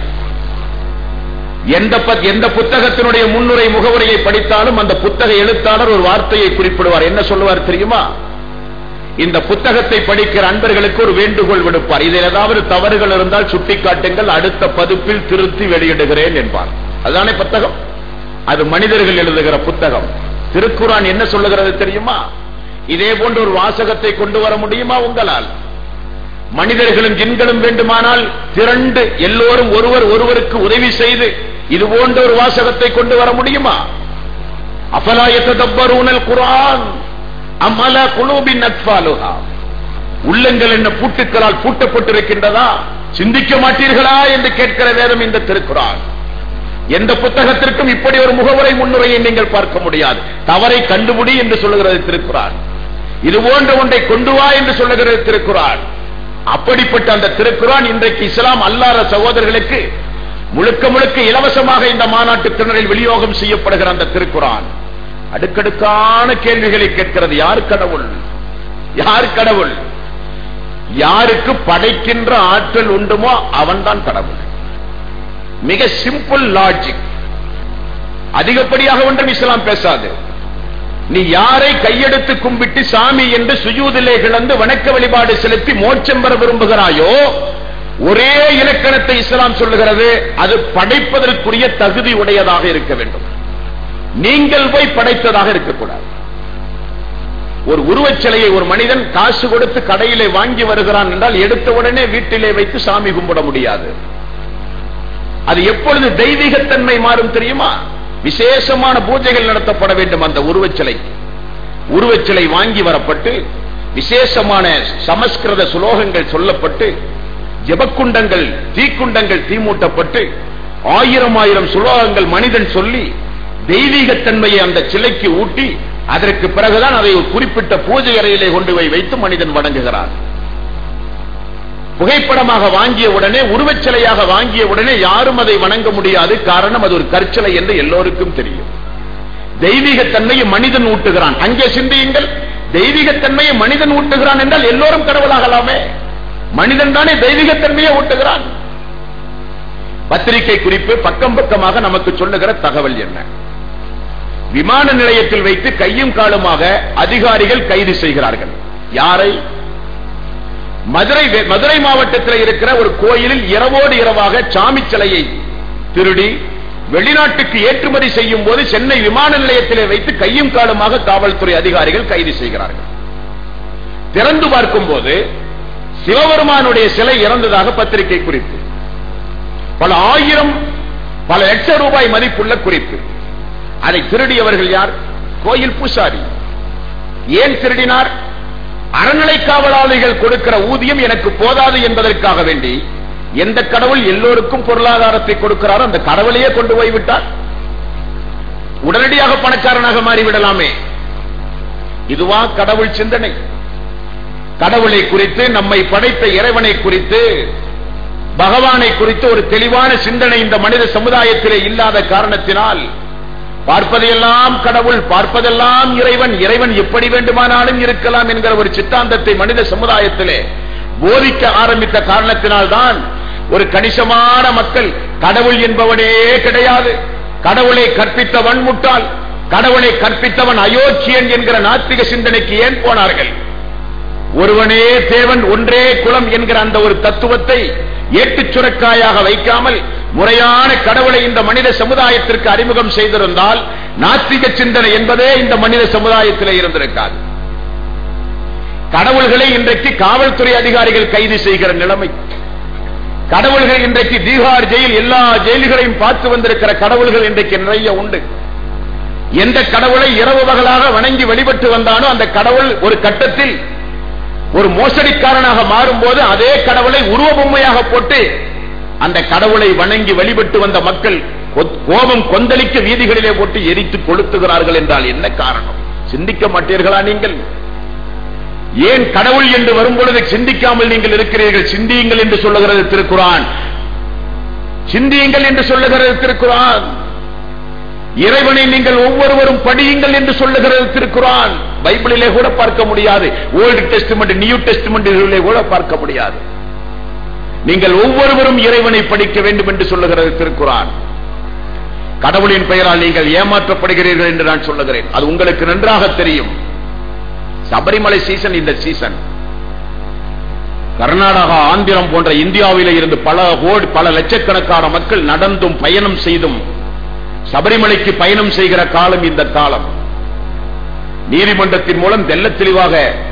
எந்த எந்த புத்தகத்தினுடைய முன்னுரை முகவுரையை படித்தாலும் அந்த புத்தக எழுத்தாளர் ஒரு வார்த்தையை குறிப்பிடுவார். என்ன சொல்லுவார் தெரியுமா? இந்த புத்தகத்தை படிக்கிற அன்பர்களுக்கு ஒரு வேண்டுகோள் விடுப்பார். இதில் ஏதாவது தவறுகள் இருந்தால் சுட்டிக்காட்டுங்கள், அடுத்த பதிப்பில் திருத்தி வெளியிடுகிறேன் என்பார். அதுதானே புத்தகம்? அது மனிதர்கள் எழுதுகிற புத்தகம். திருக்குரான் என்ன சொல்லுகிறது தெரியுமா? இதே போன்ற ஒரு வாசகத்தை கொண்டு வர முடியுமா உங்களால்? மனிதர்களும் ஜின்களும் வேண்டுமானால் திரண்டு எல்லோரும் ஒருவர் ஒருவருக்கு உதவி செய்து இது போன்ற ஒரு வாசகத்தை கொண்டு வர முடியுமா? அஃபலா யததப்பரூனல் குர்ஆன் அம் அலா குலூபின் அக்ஃபாலுஹா. உள்ளங்கள் என்ன பூட்டுக்களால் பூட்டப்பட்டிருக்கின்றதா? சிந்திக்க மாட்டீர்களா என்று கேட்கிற வேதம் இந்த திருக்குரான். எந்த புத்தகத்திற்கும் இப்படி ஒரு முகவுரை முன்னுரையை நீங்கள் பார்க்க முடியாது. தவறை கண்டுபிடி என்று சொல்லுகிறது திருக்குரான். இது போன்ற ஒன்றை கொண்டு வா என்று சொல்லுகிறது திருக்குரான். அப்படிப்பட்ட அந்த திருக்குரான் இன்றைக்கு இஸ்லாம் அல்லாத சகோதரர்களுக்கு முழுக்க முழுக்க இலவசமாக இந்த மாநாட்டு திணறில் விநியோகம் செய்யப்படுகிற அந்த திருக்குரான் அடுக்கடுக்கான கேள்விகளை கேட்கிறது. யார் கடவுள்? யார் கடவுள்? யாருக்கு படைக்கின்ற ஆற்றல் உண்டுமோ அவன்தான் கடவுள். மிக சிம்பிள் லாஜிக். அதிகப்படியாக ஒன்றும் இஸ்லாம் பேசாது. நீ யாரை கையெடுத்து கும்பிட்டு சாமி என்று சுஜூதிலே கிளந்து வணக்க வழிபாடு செலுத்தி மோட்சம் பெற விரும்புகிறாயோ ஒரே இலக்கணத்தை இஸ்லாம் சொல்லுகிறது, அது படைப்பதற்குரிய தகுதி உடையதாக இருக்க வேண்டும். நீங்கள் போய் படைத்ததாக இருக்கக்கூடாது. ஒரு உருவச் சிலையை ஒரு மனிதன் காசு கொடுத்து கடையிலே வாங்கி வருகிறான் என்றால் எடுத்த உடனே வீட்டிலே வைத்து சாமி கும்பிட முடியாது. அது எப்பொழுது தெய்வீகத்தன்மை மாறும் தெரியுமா? விசேஷமான பூஜைகள் நடத்தப்பட வேண்டும். அந்த உருவச்சிலை உருவச்சிலை வாங்கி வரப்பட்டு விசேஷமான சமஸ்கிருத சுலோகங்கள் சொல்லப்பட்டு ஜெபக்குண்டங்கள் தீக்குண்டங்கள் தீமூட்டப்பட்டு ஆயிரம் ஆயிரம் சுலோகங்கள் மனிதன் சொல்லி தெய்வீகத்தன்மையை அந்த சிலைக்கு ஊட்டி அதற்கு பிறகுதான் அதை ஒரு குறிப்பிட்ட பூஜை அறையிலே கொண்டு போய் வைத்து மனிதன் வணங்குகிறான். புகைப்படமாக வாங்கிய உடனே உருவச்சிலையாக வாங்கிய உடனே யாரும் அதை வணங்க முடியாது. காரணம் அது ஒரு கற்சிலை என்று எல்லோருக்கும் தெரியும். தெய்வீகத்தன்மையை மனிதன் ஊட்டுகிறான். அங்கே சிந்தியுங்கள். தெய்வீகத்தன்மையை மனிதன் ஊட்டுகிறான் என்றால் எல்லோரும் கடவுளாகலாமே. மனிதன் தானே தெய்வீகத்தன்மையை ஊட்டுகிறான். பத்திரிகை குறிப்பு பக்கம் பக்கமாக நமக்கு சொல்லுகிற தகவல் என்ன? விமான நிலையத்தில் வைத்து கையும் காலுமாக அதிகாரிகள் கைது செய்கிறார்கள். யாரை? மதுரை மதுரை மாவட்டத்தில் இருக்கிற ஒரு கோயிலில் இரவோடு இரவாக சாமி சிலையை திருடி வெளிநாட்டுக்கு ஏற்றுமதி செய்யும் போது சென்னை விமான நிலையத்திலே வைத்து கையும் காலுமாக காவல்துறை அதிகாரிகள் கைது செய்கிறார்கள். திறந்து பார்க்கும் போது சிவபெருமானுடைய சிலை இறந்ததாக பத்திரிகை குறிப்பு. பல ஆயிரம் பல லட்சம் ரூபாய் மதிப்புள்ள குறிப்பு. அதை திருடியவர்கள் யார்? கோயில் பூசாரி. ஏன் திருடினார்? அறநிலை காவலாளிகள் கொடுக்கிற ஊதியம் எனக்கு போதாது என்பதற்காக வேண்டி எந்த கடவுள் எல்லோருக்கும் பொருளாதாரத்தை கொடுக்கிறாரோ அந்த கடவுளையே கொண்டு போய்விட்டார். உடனடியாக பணக்காரனாக மாறிவிடலாமே. இதுவா கடவுள் சிந்தனை? கடவுளை குறித்து, நம்மை படைத்த இறைவனை குறித்து, பகவானை குறித்து ஒரு தெளிவான சிந்தனை இந்த மனித சமுதாயத்திலே இல்லாத காரணத்தினால் பார்ப்பதெல்லாம் கடவுள், பார்ப்பதெல்லாம் இறைவன், இறைவன் எப்படி வேண்டுமானாலும் இருக்கலாம் என்கிற ஒரு சித்தாந்தத்தை மனித சமுதாயத்திலே போதிக்க ஆரம்பித்த காரணத்தினால் தான் ஒரு கணிசமான மக்கள் கடவுள் என்பவனே கிடையாது, கடவுளை கற்பித்தவன் முட்டாள், கடவுளை கற்பித்தவன் அயோக்கியன் என்கிற நாத்திக சிந்தனைக்கு ஏன் போனார்கள்? ஒருவனே தேவன், ஒன்றே குலம் என்கிற அந்த ஒரு தத்துவத்தை ஏட்டுச் சுரக்காயாக வைக்காமல் முறையான கடவுளை இந்த மனித சமுதாயத்திற்கு அறிமுகம் செய்திருந்தால் நாத்திக சிந்தனை என்பதே இந்த மனித சமுதாயத்தில் இருந்திருக்காது. கடவுள்களை இன்றைக்கு காவல்துறை அதிகாரிகள் கைது செய்கிற நிலைமை, கடவுள்கள் இன்றைக்கு தீகார் ஜெயில், எல்லா ஜெயில்களையும் பார்த்து வந்திருக்கிற கடவுள்கள் இன்றைக்கு நிறைய உண்டு. எந்த கடவுளை இரவு பகலாக வணங்கி வழிபட்டு வந்தானோ அந்த கடவுள் ஒரு கட்டத்தில் ஒரு மோசடிக்காரனாக மாறும்போது அதே கடவுளை உருவ பொம்மையாக போட்டு அந்த கடவுளை வணங்கி வழிபட்டு வந்த மக்கள் கோபம் கொந்தளிக்க வீதிகளிலே போட்டு எரித்து கொளுத்துகிறார்கள் என்றால் என்ன காரணம்? சிந்திக்க மாட்டீர்களா நீங்கள்? ஏன் கடவுள் என்று வரும்பொழுது சிந்திக்காமல் நீங்கள் இருக்கிறீர்கள்? சிந்தியுங்கள் என்று சொல்லுகிறது திருக்குர்ஆன், சிந்தியுங்கள் என்று சொல்லுகிறது திருக்குர்ஆன். இறைவனை நீங்கள் ஒவ்வொருவரும் படியுங்கள் என்று சொல்லுகிறது திருக்குர்ஆன். பைபிளிலே கூட பார்க்க முடியாது, ஓல்டு டெஸ்டமென்ட், நியூ டெஸ்டமென்ட்டிலே கூட பார்க்க முடியாது. நீங்கள் ஒவ்வொருவரும் இறைவனை படிக்க வேண்டும் என்று சொல்லுகிறது திருக்குர்ஆன். கடவுளின் பெயரால் நீங்கள் ஏமாற்றப்படுகிறீர்கள் என்று நான் சொல்லுகிறேன். அது உங்களுக்கு நன்றாக தெரியும். சபரிமலை சீசன் இந்த சீசன் கர்நாடகா, ஆந்திரம் போன்ற இந்தியாவிலே இருந்து பல கோடி பல லட்சக்கணக்கான மக்கள் நடந்தும் பயணம் செய்தும் சபரிமலைக்கு பயணம் செய்கிற காலம் இந்த காலம். நீதிமன்றத்தின் மூலம் தெல்ல தெளிவாக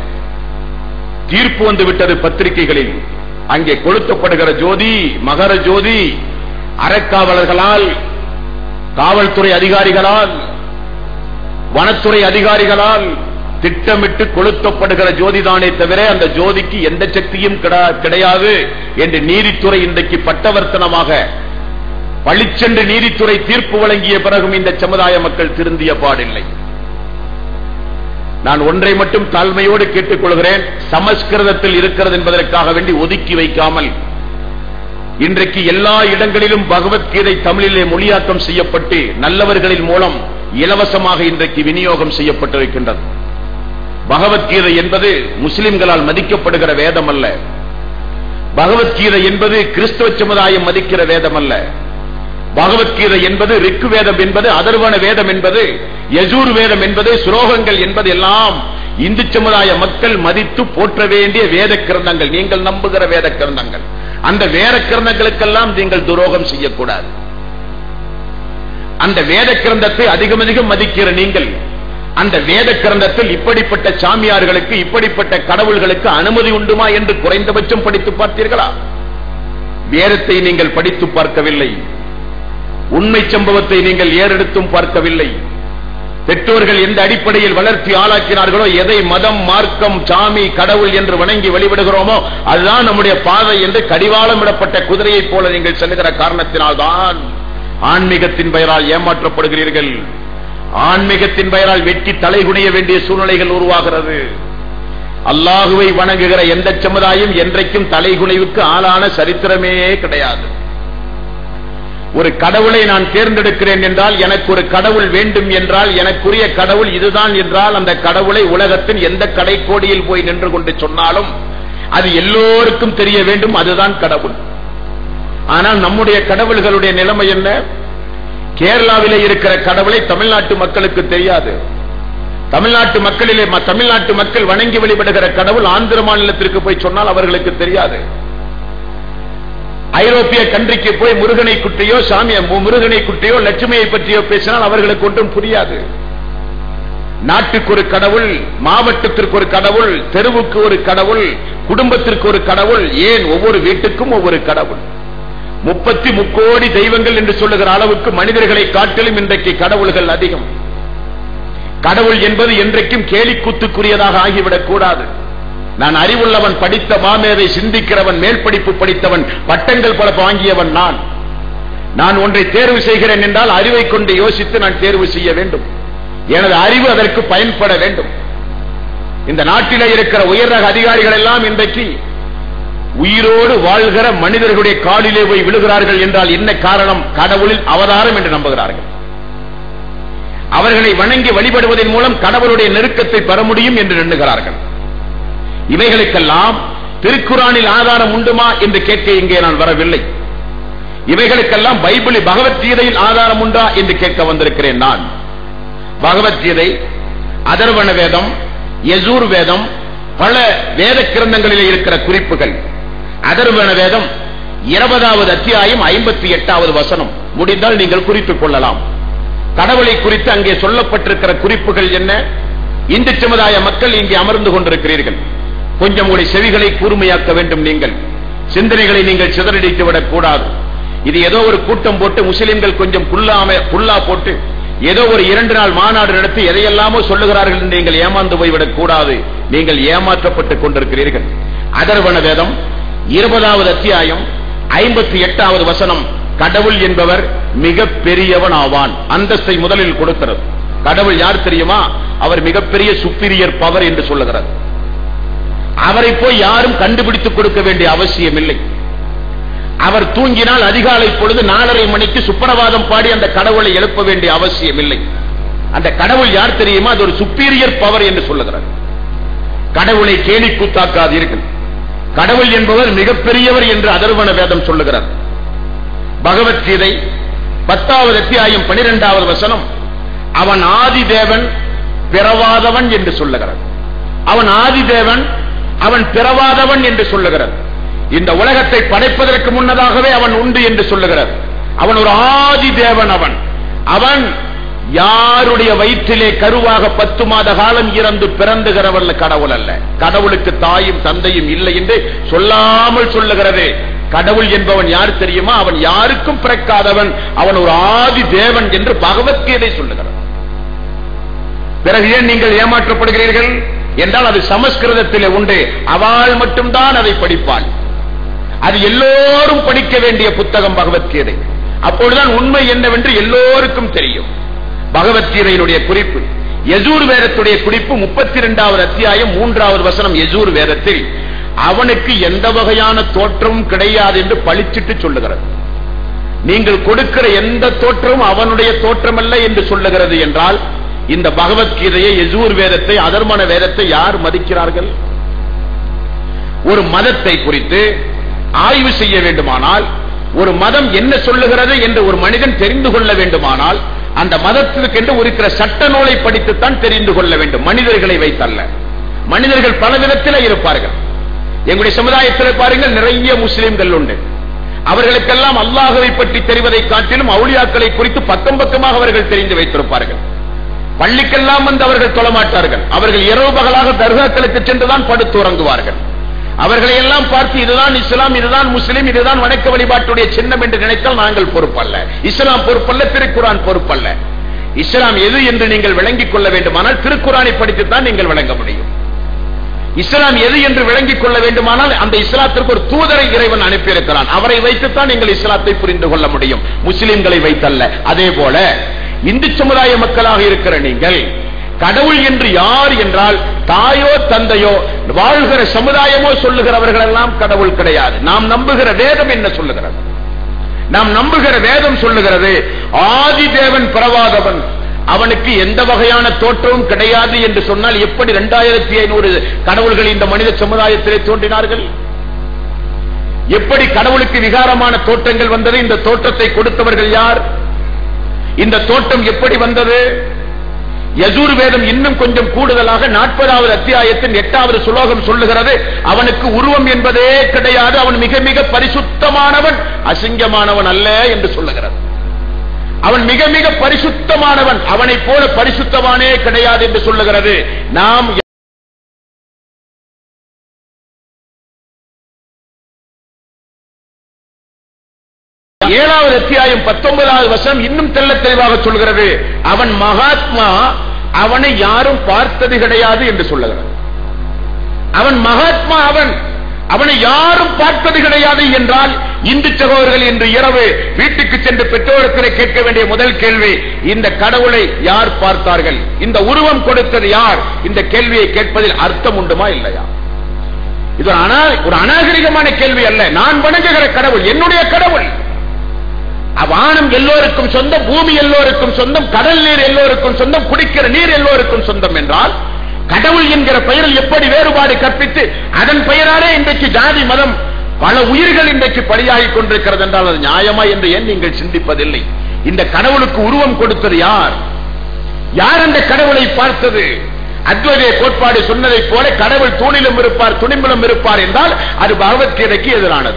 தீர்ப்பு வந்துவிட்டது பத்திரிகைகளில். அங்கே கொளுத்தப்படுகிற ஜோதி, மகர ஜோதி அறக்காவலர்களால், காவல்துறை அதிகாரிகளால், வனத்துறை அதிகாரிகளால் திட்டமிட்டு கொளுத்தப்படுகிற ஜோதிதானே தவிர அந்த ஜோதிக்கு எந்த சக்தியும் கிடையாது என்று நீதித்துறை இன்றைக்கு பட்டவர்த்தனமாக பழிச்சென்று நீதித்துறை தீர்ப்பு வழங்கிய பிறகும் இந்த சமுதாய மக்கள் திருந்திய பாடில்லை. நான் ஒன்றை மட்டும் தாழ்மையோடு கேட்டுக் கொள்கிறேன். சமஸ்கிருதத்தில் இருக்கிறது என்பதற்காக வேண்டி ஒதுக்கி வைக்காமல் இன்றைக்கு எல்லா இடங்களிலும் பகவத்கீதை தமிழிலே மொழியாக்கம் செய்யப்பட்டு நல்லவர்களின் மூலம் இலவசமாக இன்றைக்கு விநியோகம் செய்யப்பட்டிருக்கின்றது. பகவத்கீதை என்பது முஸ்லிம்களால் மதிக்கப்படுகிற வேதம் அல்ல. பகவத்கீதை என்பது கிறிஸ்தவ சமுதாயம் மதிக்கிற வேதம் அல்ல. பகவத்கீதை என்பது ரிக்கு வேதம் என்பது, அதர்வண வேதம் என்பது, யஜூர் வேதம் என்பது, ஸ்லோகங்கள் என்பது எல்லாம் இந்து சமுதாய மக்கள் மதித்து போற்ற வேண்டிய வேத கிரந்தங்கள், நீங்கள் நம்புகிற வேத கிரந்தங்கள். அந்த வேத கிரந்தங்களுக்கெல்லாம் நீங்கள் துரோகம் செய்யக்கூடாது. அந்த வேத கிரந்தத்தை அதிகம் அதிகம் மதிக்கிற நீங்கள் அந்த வேத கிரந்தத்தில் இப்படிப்பட்ட சாமியார்களுக்கு, இப்படிப்பட்ட கடவுள்களுக்கு அனுமதி உண்டுமா என்று குறைந்தபட்சம் படித்து பார்த்தீர்களா? வேதத்தை நீங்கள் படித்து பார்க்கவில்லை. உண்மை சம்பவத்தை நீங்கள் ஏறெடுத்தும் பார்க்கவில்லை. பெற்றோர்கள் எந்த அடிப்படையில் வளர்த்தி ஆளாக்கினார்களோ, எதை மதம், மார்க்கம், சாமி, கடவுள் என்று வணங்கி வழிபடுகிறோமோ அதுதான் நம்முடைய பாதை என்று கடிவாளம் விடப்பட்ட குதிரையைப் போல நீங்கள் செல்லுகிற காரணத்தினால்தான் ஆன்மீகத்தின் பெயரால் ஏமாற்றப்படுகிறீர்கள். ஆன்மீகத்தின் பெயரால் வெட்டி தலைகுனிய வேண்டிய சூழ்நிலைகள் உருவாகிறது. அல்லாஹுவை வணங்குகிற எந்த சமுதாயம் என்றைக்கும் தலைகுனிவுக்கு ஆளான சரித்திரமே கிடையாது. ஒரு கடவுளை நான் தேர்ந்தெடுக்கிறேன் என்றால், எனக்கு ஒரு கடவுள் வேண்டும் என்றால், எனக்குரிய கடவுள் இதுதான் என்றால், அந்த கடவுளை உலகத்தின் எந்த கடைக்கோடியில் போய் நின்று கொண்டு சொன்னாலும் அது எல்லோருக்கும் தெரிய வேண்டும், அதுதான் கடவுள். ஆனால் நம்முடைய கடவுள்களுடைய நிலைமை என்ன? கேரளாவிலே இருக்கிற கடவுளை தமிழ்நாட்டு மக்களுக்கு தெரியாது. தமிழ்நாட்டு மக்களிலே தமிழ்நாட்டு மக்கள் வணங்கி வழிபடுகிற கடவுள் ஆந்திர மாநிலத்திற்கு போய் சொன்னால் அவர்களுக்கு தெரியாது. ஐரோப்பிய கண்ட்ரிக்கு போய் முருகனை குட்டியோ, சாமிய முருகனை குட்டியோ, லட்சுமியை பற்றியோ பேசினால் அவர்களுக்கு ஒன்றும் புரியாது. நாட்டுக்கு ஒரு கடவுள், மாவட்டத்திற்கு ஒரு கடவுள், தெருவுக்கு ஒரு கடவுள், குடும்பத்திற்கு ஒரு கடவுள், ஏன் ஒவ்வொரு வீட்டுக்கும் ஒவ்வொரு கடவுள். முப்பத்தி முக்கோடி தெய்வங்கள் என்று சொல்லுகிற அளவுக்கு மனிதர்களை காட்டிலும் இன்றைக்கு கடவுள்கள் அதிகம். கடவுள் என்பது என்றைக்கும் கேலிக்கூத்துக்குரியதாக ஆகிவிடக் கூடாது. நான் அறிவுள்ளவன், படித்த மாமேதை, சிந்திக்கிறவன், மேல் படிப்பு படித்தவன், பட்டங்கள் பல வாங்கியவன். நான் நான் ஒன்றை தேர்வு செய்கிறேன் என்றால் அறிவை கொண்டு யோசித்து நான் தேர்வு செய்ய வேண்டும். எனது அறிவு அதற்கு பயன்பட வேண்டும். இந்த நாட்டிலே இருக்கிற உயர் ரக அதிகாரிகள் எல்லாம் இன்றைக்கு உயிரோடு வாழ்கிற மனிதர்களுடைய காலிலே போய் விழுகிறார்கள் என்றால் என்ன காரணம்? கடவுளில் அவதாரம் என்று நம்புகிறார்கள். அவர்களை வணங்கி வழிபடுவதன் மூலம் கடவுளுடைய நெருக்கத்தை பெற முடியும் என்று எண்ணுகிறார்கள். இவைகளுக்கெல்லாம் திருக்குரானில் ஆதாரம் உண்டுமா என்று கேட்க இங்கே நான் வரவில்லை. இவைகளுக்கெல்லாம் பைபிளில் பகவத்கீதையில் ஆதாரம் உண்டா என்று கேட்க வந்திருக்கிறேன் நான். பகவத்கீதை, அதர்வண வேதம், யஜூர் வேதம், பல வேத கிரந்தங்களிலே இருக்கிற குறிப்புகள். அதர்வண வேதம் இருபதாவது அத்தியாயம் ஐம்பத்தி எட்டாவது வசனம், முடிந்தால் நீங்கள் குறித்துக் கொள்ளலாம். கடவுளை குறித்து அங்கே சொல்லப்பட்டிருக்கிற குறிப்புகள் என்ன? இந்து சமுதாய மக்கள் இங்கே அமர்ந்து கொண்டிருக்கிறீர்கள். கொஞ்சம் உடைய செவிகளை கூர்மையாக்க வேண்டும். நீங்கள் சிந்தனைகளை நீங்கள் சிதறடித்து விடக் கூடாது. இது ஏதோ ஒரு கூட்டம் போட்டு முஸ்லிம்கள் கொஞ்சம் புல்லா போட்டு ஏதோ ஒரு இரண்டு நாள் மாநாடு நடத்தி எதையெல்லாமோ சொல்லுகிறார்கள் என்று நீங்கள் ஏமாந்து போய்விடக் கூடாது. நீங்கள் ஏமாற்றப்பட்டுக் கொண்டிருக்கிறீர்கள். அதர்வண வேதம் இருபதாவது அத்தியாயம் ஐம்பத்தி எட்டாவது வசனம், கடவுள் என்பவர் மிக பெரியவன் ஆவான். அந்தஸ்தை முதலில் கொடுக்கிறது. கடவுள் யார் தெரியுமா? அவர் மிகப்பெரிய சுப்பீரியர் பவர் என்று சொல்லுகிறார். அவரை போய் யாரும் கண்டுபிடித்துக் கொடுக்க வேண்டிய அவசியம் இல்லை. அவர் தூங்கினால் அதிகாலை பொழுது நாலரை மணிக்கு சுப்பரவாதம் பாடி அந்த கடவுளை எழுப்ப வேண்டிய அவசியம் இல்லை. அந்த கடவுள் யார் தெரியுமா? அது ஒரு சுப்பீரியர் பவர் என்று சொல்லுகிறார். கடவுளை கேலி கூத்தாக்காதீர்கள். கடவுள் என்பவர் மிகப்பெரியவர் என்று அதர்வண வேதம் சொல்லுகிறார். பகவத்கீதை பத்தாவது அத்தியாயம் பனிரெண்டாவது வசனம், அவன் ஆதி தேவன் பிறவாதவன் என்று சொல்லுகிறார். அவன் ஆதி தேவன், அவன் பிறவாதவன் என்று சொல்லுகிறார். இந்த உலகத்தை படைப்பதற்கு முன்னதாகவே அவன் உண்டு என்று சொல்லுகிறார். அவன் ஒரு ஆதி தேவன். அவன் அவன் யாருடைய வயிற்றிலே கருவாக பத்து மாத காலம் இறந்து பிறந்துகிறவன் கடவுள் அல்ல. கடவுளுக்கு தாயும் தந்தையும் இல்லை என்று சொல்லாமல் சொல்லுகிறது. கடவுள் என்பவன் யார் தெரியுமா? அவன் யாருக்கும் பிறக்காதவன். அவன் ஒரு ஆதி தேவன் என்று பகவத்கீதை சொல்லுகிறார். பிறகு ஏன் நீங்கள் ஏமாற்றப்படுகிறீர்கள் என்றால் அது சமஸ்கிருதத்திலே உண்டு. அவள் மட்டும்தான் அதை படிப்பாள். அது எல்லோரும் படிக்க வேண்டிய புத்தகம் பகவத்கீதை. அப்பொழுதுதான் உண்மை என்னவென்று எல்லோருக்கும் தெரியும். பகவத்கீதையினுடைய குறிப்பு, யஜூர் வேதத்துடைய குறிப்பு முப்பத்தி இரண்டாவது அத்தியாயம் மூன்றாவது வசனம். யஜூர் வேதத்தில் அவனுக்கு எந்த வகையான தோற்றமும் கிடையாது என்று பளிச்சிட்டு சொல்லுகிறது. நீங்கள் கொடுக்கிற எந்த தோற்றமும் அவனுடைய தோற்றமல்ல என்று சொல்லுகிறது என்றால் இந்த பகவத்கீதையை, யஜூர் வேதத்தை, அதர்வண வேதத்தை யார் மதிக்கிறார்கள்? ஒரு மதத்தை குறித்து ஆய்வு செய்ய வேண்டுமானால், ஒரு மதம் என்ன சொல்லுகிறது என்று ஒரு மனிதன் தெரிந்து கொள்ள வேண்டுமானால் அந்த மதத்திற்கு என்று இருக்கிற சட்ட நூலை படித்துத்தான் தெரிந்து கொள்ள வேண்டும். மனிதர்களை வைத்தல்ல. மனிதர்கள் பல விதத்தில் இருப்பார்கள். எங்களுடைய சமுதாயத்தில் பாருங்கள், நிறைய முஸ்லிம்கள் உண்டு. அவர்களுக்கெல்லாம் அல்லாஹ்வை பற்றி தெரிவதை காட்டிலும் அவுலியாக்களை குறித்து பக்கம் பக்கமாக அவர்கள் தெரிந்து வைத்திருப்பார்கள். பள்ளிக்கெல்லாம் வந்து அவர்கள் தொழமாட்டார்கள். அவர்கள் இரவு பகலாக தர்காக்களுக்கு சென்றுதான் படுத்து உறங்குவார்கள். அவர்களை எல்லாம் பார்த்து இதுதான் இஸ்லாம், இதுதான் முஸ்லிம், இதுதான் வணக்க வழிபாட்டுடைய சின்னம் என்று நினைத்தால் நாங்கள் பொறுப்பல்ல. இஸ்லாம் பொறுப்பல்ல, திருக்குரான் பொறுப்பல்ல. இஸ்லாம் எது என்று நீங்கள் விளங்கிக் கொள்ள வேண்டுமானால் திருக்குரானை படித்துத்தான் நீங்கள் விளங்க முடியும். இஸ்லாம் எது என்று விளங்கிக் கொள்ள வேண்டுமானால் அந்த இஸ்லாத்திற்கு ஒரு தூதரை இறைவன் அனுப்பியிருக்கிறான். அவரை வைத்துத்தான் நீங்கள் இஸ்லாத்தை புரிந்து கொள்ள முடியும், முஸ்லிம்களை வைத்தல்ல. அதே போல இந்து சமுதாய மக்களாக இருக்கிற நீங்கள் கடவுள் என்று யார் என்றால் தாயோ தந்தையோ வாழ்கிற சமுதாயமோ சொல்லுகிறவர்கள் எல்லாம் கடவுள் கிடையாது. நாம் நம்புகிற வேதம் என்ன சொல்லுகிறது? நாம் நம்புகிற வேதம் சொல்லுகிறது ஆதி தேவன் பிறவாதவன், அவனுக்கு எந்த வகையான தோற்றமும் கிடையாது என்று சொன்னால் எப்படி இரண்டாயிரத்தி ஐநூறு கடவுள்கள் இந்த மனித சமுதாயத்திலே தோன்றினார்கள்? எப்படி கடவுளுக்கு விகாரமான தோற்றங்கள் வந்தது? இந்த தோற்றத்தை கொடுத்தவர்கள் யார்? இந்த தோற்றம் எப்படி வந்தது? யஜூர் வேதம் இன்னும் கொஞ்சம் கூடுதலாக நாற்பதாவது அத்தியாயத்தின் எட்டாவது சுலோகம் சொல்லுகிறது, அவனுக்கு உருவம் என்பதே கிடையாது, அவன் மிக மிக பரிசுத்தமானவன், அசிங்கமானவன் அல்ல என்று சொல்லுகிறது. அவன் மிக மிக பரிசுத்தமானவன், அவனை போல பரிசுத்தமானே கிடையாது என்று சொல்லுகிறது. நாம் ஏழாவது அத்தியாயம் பத்தொன்பதாவது வசனம் இன்னும் தெள்ள தெளிவாக சொல்கிறது, அவன் மகாத்மா, அவனை யாரும் பார்த்தது கிடையாது என்று சொல்லுகிறார். அவன் மகாத்மா, அவன் அவனை யாரும் பார்த்தது கிடையாது என்றால், இந்து சகோதரர்கள் இன்று இரவு வீட்டுக்கு சென்று பெற்றோர்களை கேட்க வேண்டிய முதல் கேள்வி, இந்த கடவுளை யார் பார்த்தார்கள், இந்த உருவம் கொடுத்தது யார்? இந்த கேள்வியை கேட்பதில் அர்த்தம் உண்டுமா இல்லையா? இது ஒரு அநாகரிகமான கேள்வி அல்ல. நான் வணங்குகிற கடவுள் என்னுடைய கடவுள். வானம் எல்லோருக்கும் சொந்தம், பூமி எல்லோருக்கும் சொந்தம், கடல் நீர் எல்லோருக்கும் சொந்தம், குடிக்கிற நீர் எல்லோருக்கும் சொந்தம் என்றால், கடவுள் என்கிற பெயரில் எப்படி வேறுபாடு கற்பித்து அதன் பெயராலே இன்றைக்கு ஜாதி மதம் பல உயிர்கள் இன்றைக்கு பலியாகிக் கொண்டிருக்கிறது என்றால் அது நியாயமா என்று ஏன் நீங்கள் சிந்திப்பதில்லை? இந்த கடவுளுக்கு உருவம் கொடுத்தது யார்? யார் அந்த கடவுளை பார்த்தது? அத்வைத கோட்பாடு சொன்னதை போல கடவுள் தூணிலும் இருப்பார் துணிம்பிலும் இருப்பார் என்றால் அது பகவத்கீதைக்கு எதிரானது.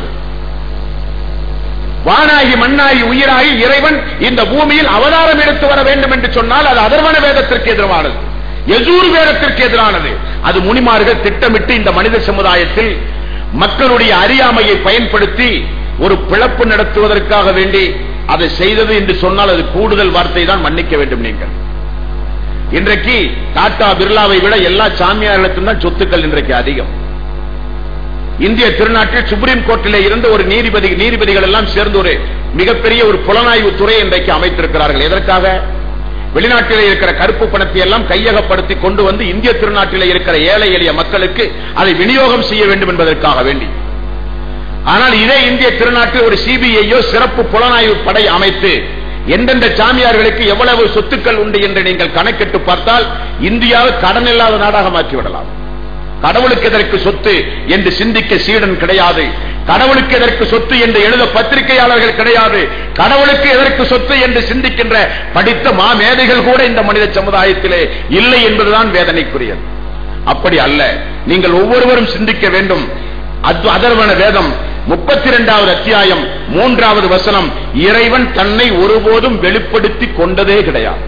வானாகி மண்ணாகி உயிராகி இறைவன் இந்த பூமியில் அவதாரம் எடுத்து வர வேண்டும் என்று சொன்னால் அது அதர்வண வேதத்திற்கு எதிரானது, யஜூர் வேதத்திற்கு எதிரானது. அது முனிமார்கள் திட்டமிட்டு இந்த மனித சமுதாயத்தில் மக்களுடைய அறியாமையை பயன்படுத்தி ஒரு பிளப்பு நடத்துவதற்காக வேண்டி அதை செய்தது என்று சொன்னால் அது கூடுதல் வார்த்தை தான், மன்னிக்க வேண்டும். நீங்கள் இன்றைக்கு டாடா பிர்லாவை விட எல்லா சாமியார்களுக்கும் தான் சொத்துக்கள் இன்றைக்கு அதிகம். இந்திய திருநாட்டில் சுப்ரீம் கோர்ட்டிலே இருந்த ஒரு நீதிபதி நீதிபதிகள் எல்லாம் சேர்ந்து ஒரு மிகப்பெரிய ஒரு புலனாய்வு துறை இன்றைக்கு அமைத்திருக்கிறார்கள். எதற்காக? வெளிநாட்டிலே இருக்கிற கருப்பு பணத்தை எல்லாம் கையகப்படுத்தி கொண்டு வந்து இந்திய திருநாட்டிலே இருக்கிற ஏழை எளிய மக்களுக்கு அதை விநியோகம் செய்ய வேண்டும் என்பதற்காக வேண்டி. ஆனால் இதே இந்திய திருநாட்டில் ஒரு சிபிஐயோ சிறப்பு புலனாய்வு படை அமைத்து எந்தெந்த சாமியார்களுக்கு எவ்வளவு சொத்துக்கள் உண்டு என்று நீங்கள் கணக்கிட்டு பார்த்தால் இந்தியாவை கடன் இல்லாத நாடாக மாற்றிவிடலாம். கடவுளுக்கு எதற்கு சொத்து என்று சிந்திக்க சீடன் கிடையாது, கடவுளுக்கு எதற்கு சொத்து என்று எழுத பத்திரிகையாளர்கள் கிடையாது, கடவுளுக்கு எதற்கு சொத்து என்று சிந்திக்கின்ற படித்த மாமேதைகள் கூட இந்த மனித சமுதாயத்திலே இல்லை என்பதுதான் வேதனைக்குரியது. அப்படி அல்ல, நீங்கள் ஒவ்வொருவரும் சிந்திக்க வேண்டும். அதர்வண வேதம் முப்பத்தி இரண்டாவது அத்தியாயம் மூன்றாவது வசனம், இறைவன் தன்னை ஒருபோதும் வெளிப்படுத்திக் கொண்டதே கிடையாது.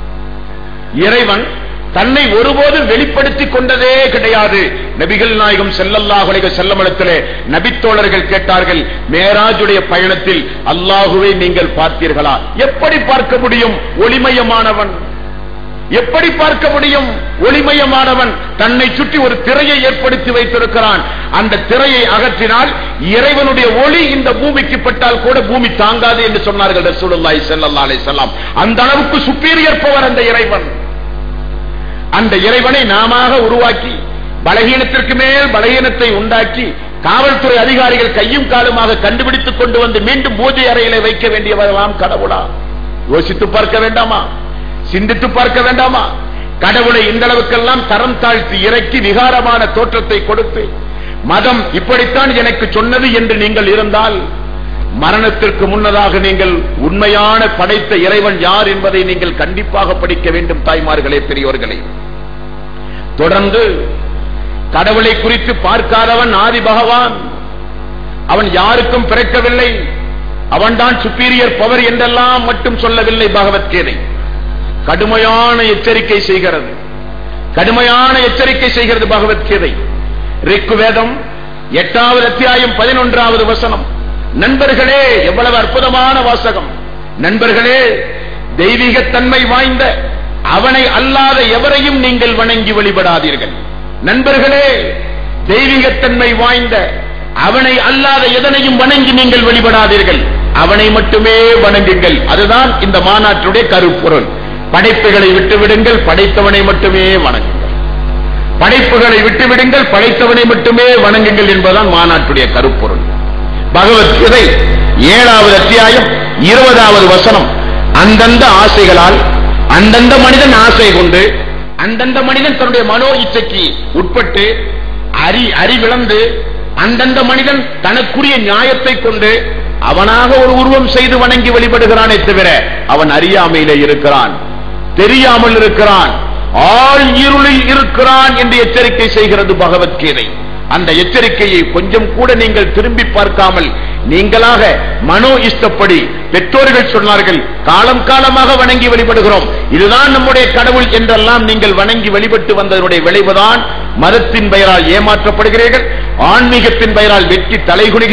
இறைவன் தன்னை ஒருபோதும் வெளிப்படுத்திக் கொண்டதே கிடையாது. நபிகள் நாயகம் ஸல்லல்லாஹு அலைஹி வஸல்லம் இடத்திலே நபித்தோழர்கள் கேட்டார்கள், மேராஜுடைய பயணத்தில் அல்லாஹுவை நீங்கள் பார்த்தீர்களா? எப்படி பார்க்க முடியும்? ஒளிமயமானவன். எப்படி பார்க்க முடியும்? ஒளிமயமானவன். தன்னை சுற்றி ஒரு திரையை ஏற்படுத்தி வைத்திருக்கிறான். அந்த திரையை அகற்றினால் இறைவனுடைய ஒளி இந்த பூமிக்கு பட்டால் கூட பூமி தாங்காது என்று சொன்னார்கள் ரசூலுல்லாஹி ஸல்லல்லாஹு அலைஹி வஸல்லம். அந்த அளவுக்கு சுப்பீரியர் பவர் அந்த இறைவன். அந்த இறைவனை நாம உருவாக்கி பலகீனத்திற்கு மேல் பலகீனத்தை உண்டாக்கி காவல்துறை அதிகாரிகள் கையும் காலுமாக கண்டுபிடித்துக் கொண்டு வந்து மீண்டும் பூஜை அறையிலே வைக்க வேண்டியவர்களாம் கடவுளா? யோசித்து பார்க்க வேண்டாமா? சிந்தித்து பார்க்க வேண்டாமா? கடவுளை இந்த அளவுக்கெல்லாம் தரம் தாழ்த்தி இறக்கி விகாரமான தோற்றத்தை கொடுத்து மதம் இப்படித்தான் எனக்கு சொன்னது என்று நீங்கள் இருந்தால் மரணத்திற்கு முன்னதாக நீங்கள் உண்மையான படைத்த இறைவன் யார் என்பதை நீங்கள் கண்டிப்பாக படிக்க வேண்டும். தாய்மார்களே, பெரியோர்களே, தொடர்ந்து கடவுளை குறித்து பார்க்காதவன் ஆதி பகவான், அவன் யாருக்கும் பிறக்கவில்லை, அவன்தான் சுப்பீரியர் பவர் என்றெல்லாம் மட்டும் சொல்லவில்லை. பகவத்கீதை கடுமையான எச்சரிக்கை செய்கிறது, கடுமையான எச்சரிக்கை செய்கிறது பகவத்கீதை. ரிக்குவேதம் எட்டாவது அத்தியாயம் பதினொன்றாவது வசனம். நண்பர்களே, எவ்வளவு அற்புதமான வாசகம்! நண்பர்களே, தெய்வீகத்தன்மை வாய்ந்த அவனை அல்லாத எவரையும் நீங்கள் வணங்கி வழிபடாதீர்கள். நண்பர்களே, தெய்வீகத்தன்மை வாய்ந்த அவனை அல்லாத எதனையும் வணங்கி நீங்கள் வழிபடாதீர்கள், அவனை மட்டுமே வணங்குங்கள். அதுதான் இந்த மாநாட்டுடைய கருப்பொருள். படைப்புகளை விட்டுவிடுங்கள், படைத்தவனை மட்டுமே வணங்குங்கள். படைப்புகளை விட்டுவிடுங்கள், படைத்தவனை மட்டுமே வணங்குங்கள் என்பதுதான் மாநாட்டுடைய கருப்பொருள். பகவத்கீதை ஏழாவது அத்தியாயம் இருபதாவது வசனம். அந்தந்த ஆசைகளால் அந்தந்த மனிதன் ஆசை கொண்டு அந்தந்த மனிதன் தன்னுடைய மனோ இச்சைக்கு உட்பட்டு அறி அறிவிழந்து அந்தந்த மனிதன் தனக்குரிய நியாயத்தை கொண்டு அவனாக ஒரு உருவம் செய்து வணங்கி வழிபடுகிறானே தவிர அவன் அறியாமையிலே இருக்கிறான், தெரியாமல் இருக்கிறான், ஆள் இருளில் இருக்கிறான் என்று எச்சரிக்கை செய்கிறது பகவத்கீதை. அந்த எச்சரிக்கையை கொஞ்சம் கூட நீங்கள் திரும்பி பார்க்காமல் நீங்களாக மனோ இஷ்டப்படி பெற்றோர்கள் சொன்னார்கள், காலம் காலமாக வணங்கி வழிபடுகிறோம், இதுதான் நம்முடைய கடவுள் என்றெல்லாம் நீங்கள் வணங்கி வழிபட்டு வந்ததனுடைய விளைவுதான் மதத்தின் பெயரால் ஏமாற்றப்படுகிறீர்கள், ஆன்மீகத்தின் பெயரால் வெற்றி தலைகுனிகிறீர்கள்,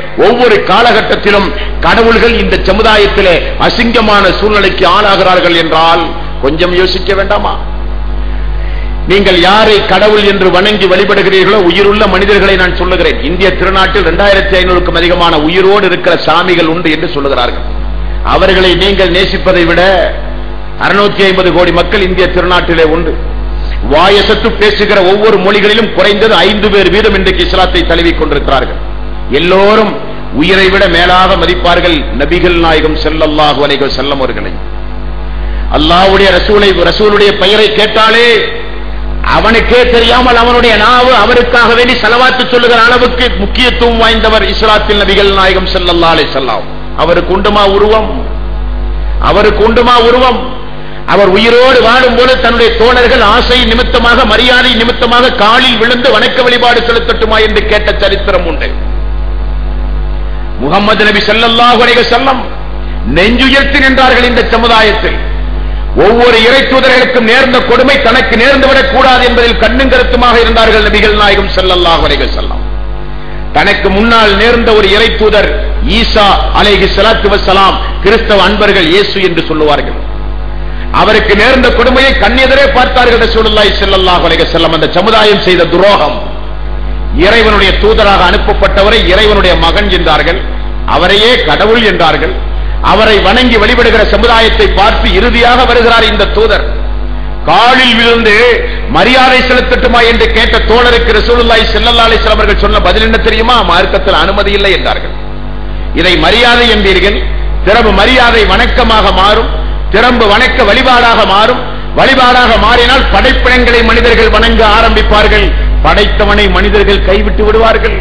ஒவ்வொரு காலகட்டத்திலும் கடவுள்கள் இந்த சமுதாயத்திலே அசிங்கமான சூழ்நிலைக்கு ஆளாகிறார்கள் என்றால் கொஞ்சம் யோசிக்க வேண்டாமா? நீங்கள் யாரை கடவுள் என்று வணங்கி வழிபடுகிறீர்களோ உயிருள்ள மனிதர்களை நான் சொல்லுகிறேன். இந்திய திருநாட்டில் இரண்டாயிரத்தி ஐநூறுக்கும் அதிகமான உயிரோடு இருக்கிற சாமிகள் உண்டு என்று சொல்லுகிறார்கள். அவர்களை நீங்கள் நேசிப்பதை விட அறுநூத்தி ஐம்பது கோடி மக்கள் இந்திய திருநாட்டிலே உண்டு. வாயசத்து பேசுகிற ஒவ்வொரு மொழிகளிலும் குறைந்தது ஐந்து பேர் வீதம் இன்றைக்கு இஸ்லாத்தை தழுவிக் கொண்டிருக்கிறார்கள். எல்லோரும் உயிரை விட மேலாக மதிப்பார்கள் நபிகள் நாயகம் ஸல்லல்லாஹு அலைஹி வஸல்லம் அவர்களை. அல்லாஹ்வுடைய ரசூலை ரசூலுடைய பெயரை கேட்டாலே அவனுக்கே தெரியாமல் அவனுடைய நாவு அவருக்காக வேண்டி ஸலவாத்து சொல்லுகிற அளவுக்கு முக்கியத்துவம் வாய்ந்தவர் இஸ்லாத்தில் நபிகள் நாயகம் ஸல்லல்லாஹு அலைஹி வஸல்லம். அவருக்கு உண்டுமா உருவம்? அவருக்கு உண்டுமா உருவம்? அவர் உயிரோடு வாழும் போது தன்னுடைய தோழர்கள் ஆசை நிமித்தமாக மரியாதை நிமித்தமாக காலில் விழுந்து வணக்க வழிபாடு செலுத்தட்டுமா என்று கேட்ட சரித்திரம் உண்டு. முகமது நபி ஸல்லல்லாஹு அலைஹி வஸல்லம் நெஞ்சுயர்த்தி நின்றார்கள். இந்த சமுதாயத்தில் ஒவ்வொரு இறை தூதர்களுக்கும் நேர்ந்த கொடுமை தனக்கு நேர்ந்துவிடக் கூடாது என்பதில் கண்ணும் கருத்துமாக இருந்தார்கள் நபிகள் நாயகம் ஸல்லல்லாஹு அலைஹி வஸல்லம். தனக்கு முன்னால் நேர்ந்த ஒரு இறை தூதர் ஈசா அலைஹி ஸலாத்து வஸ்ஸலாம், கிறிஸ்தவ அன்பர்கள் இயேசு என்று சொல்லுவார்கள். அவருக்கு நேர்ந்த கொடுமையை கண்ணெதிரே பார்த்தார்கள் ரசூலுல்லாஹி ஸல்லல்லாஹு அலைஹி வஸல்லம். அந்த சமுதாயம் செய்த துரோகம். இறைவனுடைய தூதராக அனுப்பப்பட்டவரை இறைவனுடைய மகன் என்றார்கள், அவரையே கடவுள் என்றார்கள். அவரை வணங்கி வழிபடுகிற சமுதாயத்தை பார்த்து இறுதியாக வருகிறார் இந்த தூதர். காலில் விழுந்து மரியாதை செலுத்தட்டுமா என்று கேட்ட தோழருக்கு ரசூலுல்லாஹி ஸல்லல்லாஹு அலைஹி வஸல்லம் அவர்கள் சொன்ன பதில் என்ன தெரியுமா? மார்க்கத்தில் அனுமதி இல்லை என்றார்கள். இதை மரியாதை என்பீர்கள், திறம்பு மரியாதை வணக்கமாக மாறும், திறம்பு வணக்க வழிபாடாக மாறும். வழிபாடாக மாறினால் படைப்பினங்களை மனிதர்கள் வணங்க ஆரம்பிப்பார்கள், படைத்தவனை மனிதர்கள் கைவிட்டு விடுவார்கள்.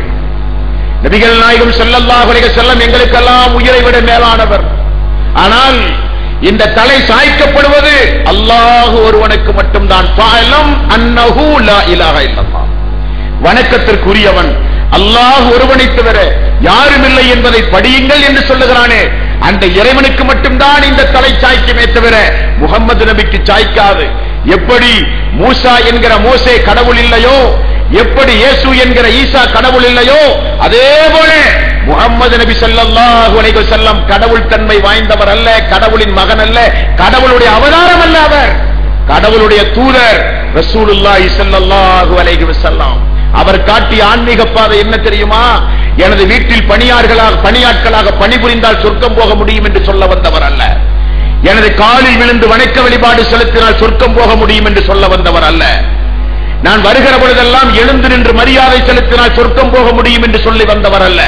நபிகள் நாயகம் ஸல்லல்லாஹு அலைஹி வஸல்லம் எங்களுக்கெல்லாம் உயிரை விட மேலானவர். ஆனால் இந்த தலை சாய்க்கப்படுவது அல்லாஹ் ஒருவனுக்கு மட்டும்தான். ஃபஅலம் அன்னஹு லா இலாஹ இல்லல்லாஹ், வணக்கத்திற்குரியவன் அல்லாஹ் ஒருவனை தவிர யாரும் இல்லை என்பதை படியுங்கள் என்று சொல்லுகிறானே, அந்த இறைவனுக்கு மட்டும்தான் இந்த தலை சாய்க்குமே தவிர முகம்மது நபிக்கு சாய்க்காது. எப்படி மூசா என்கிற மோசே கடவுள் இல்லையோ, எப்படி இயேசு என்கிற ஈசா கடவுள் இல்லையோ, அதே போல முகம்மது நபி ஸல்லல்லாஹு அலைஹி வஸல்லம் கடவுள் தன்மை வாய்ந்தவர் அல்ல, கடவுளின் மகன் அல்ல, கடவுளுடைய அவதாரம் அல்ல. அவர் கடவுளுடைய தூதர் ரசூலுல்லாஹி ஸல்லல்லாஹு அலைஹி வஸல்லம். அவர் காட்டிய ஆன்மீக பாதை என்ன தெரியுமா? எனது வீட்டில் பணியார்களாக பணியாட்களாக பணிபுரிந்தால் சொர்க்கம் போக முடியும் என்று சொல்ல வந்தவர் அல்ல. எனது காலில் விழுந்து வணக்க வழிபாடு செலுத்தினால் சொர்க்கம் போக முடியும் என்று சொல்ல வந்தவர் அல்ல. நான் வருகிற பொழுதெல்லாம் எழுந்து நின்று மரியாதை செலுத்தினால் சொர்க்கம் போக முடியும் என்று சொல்லி வந்தவர் அல்ல.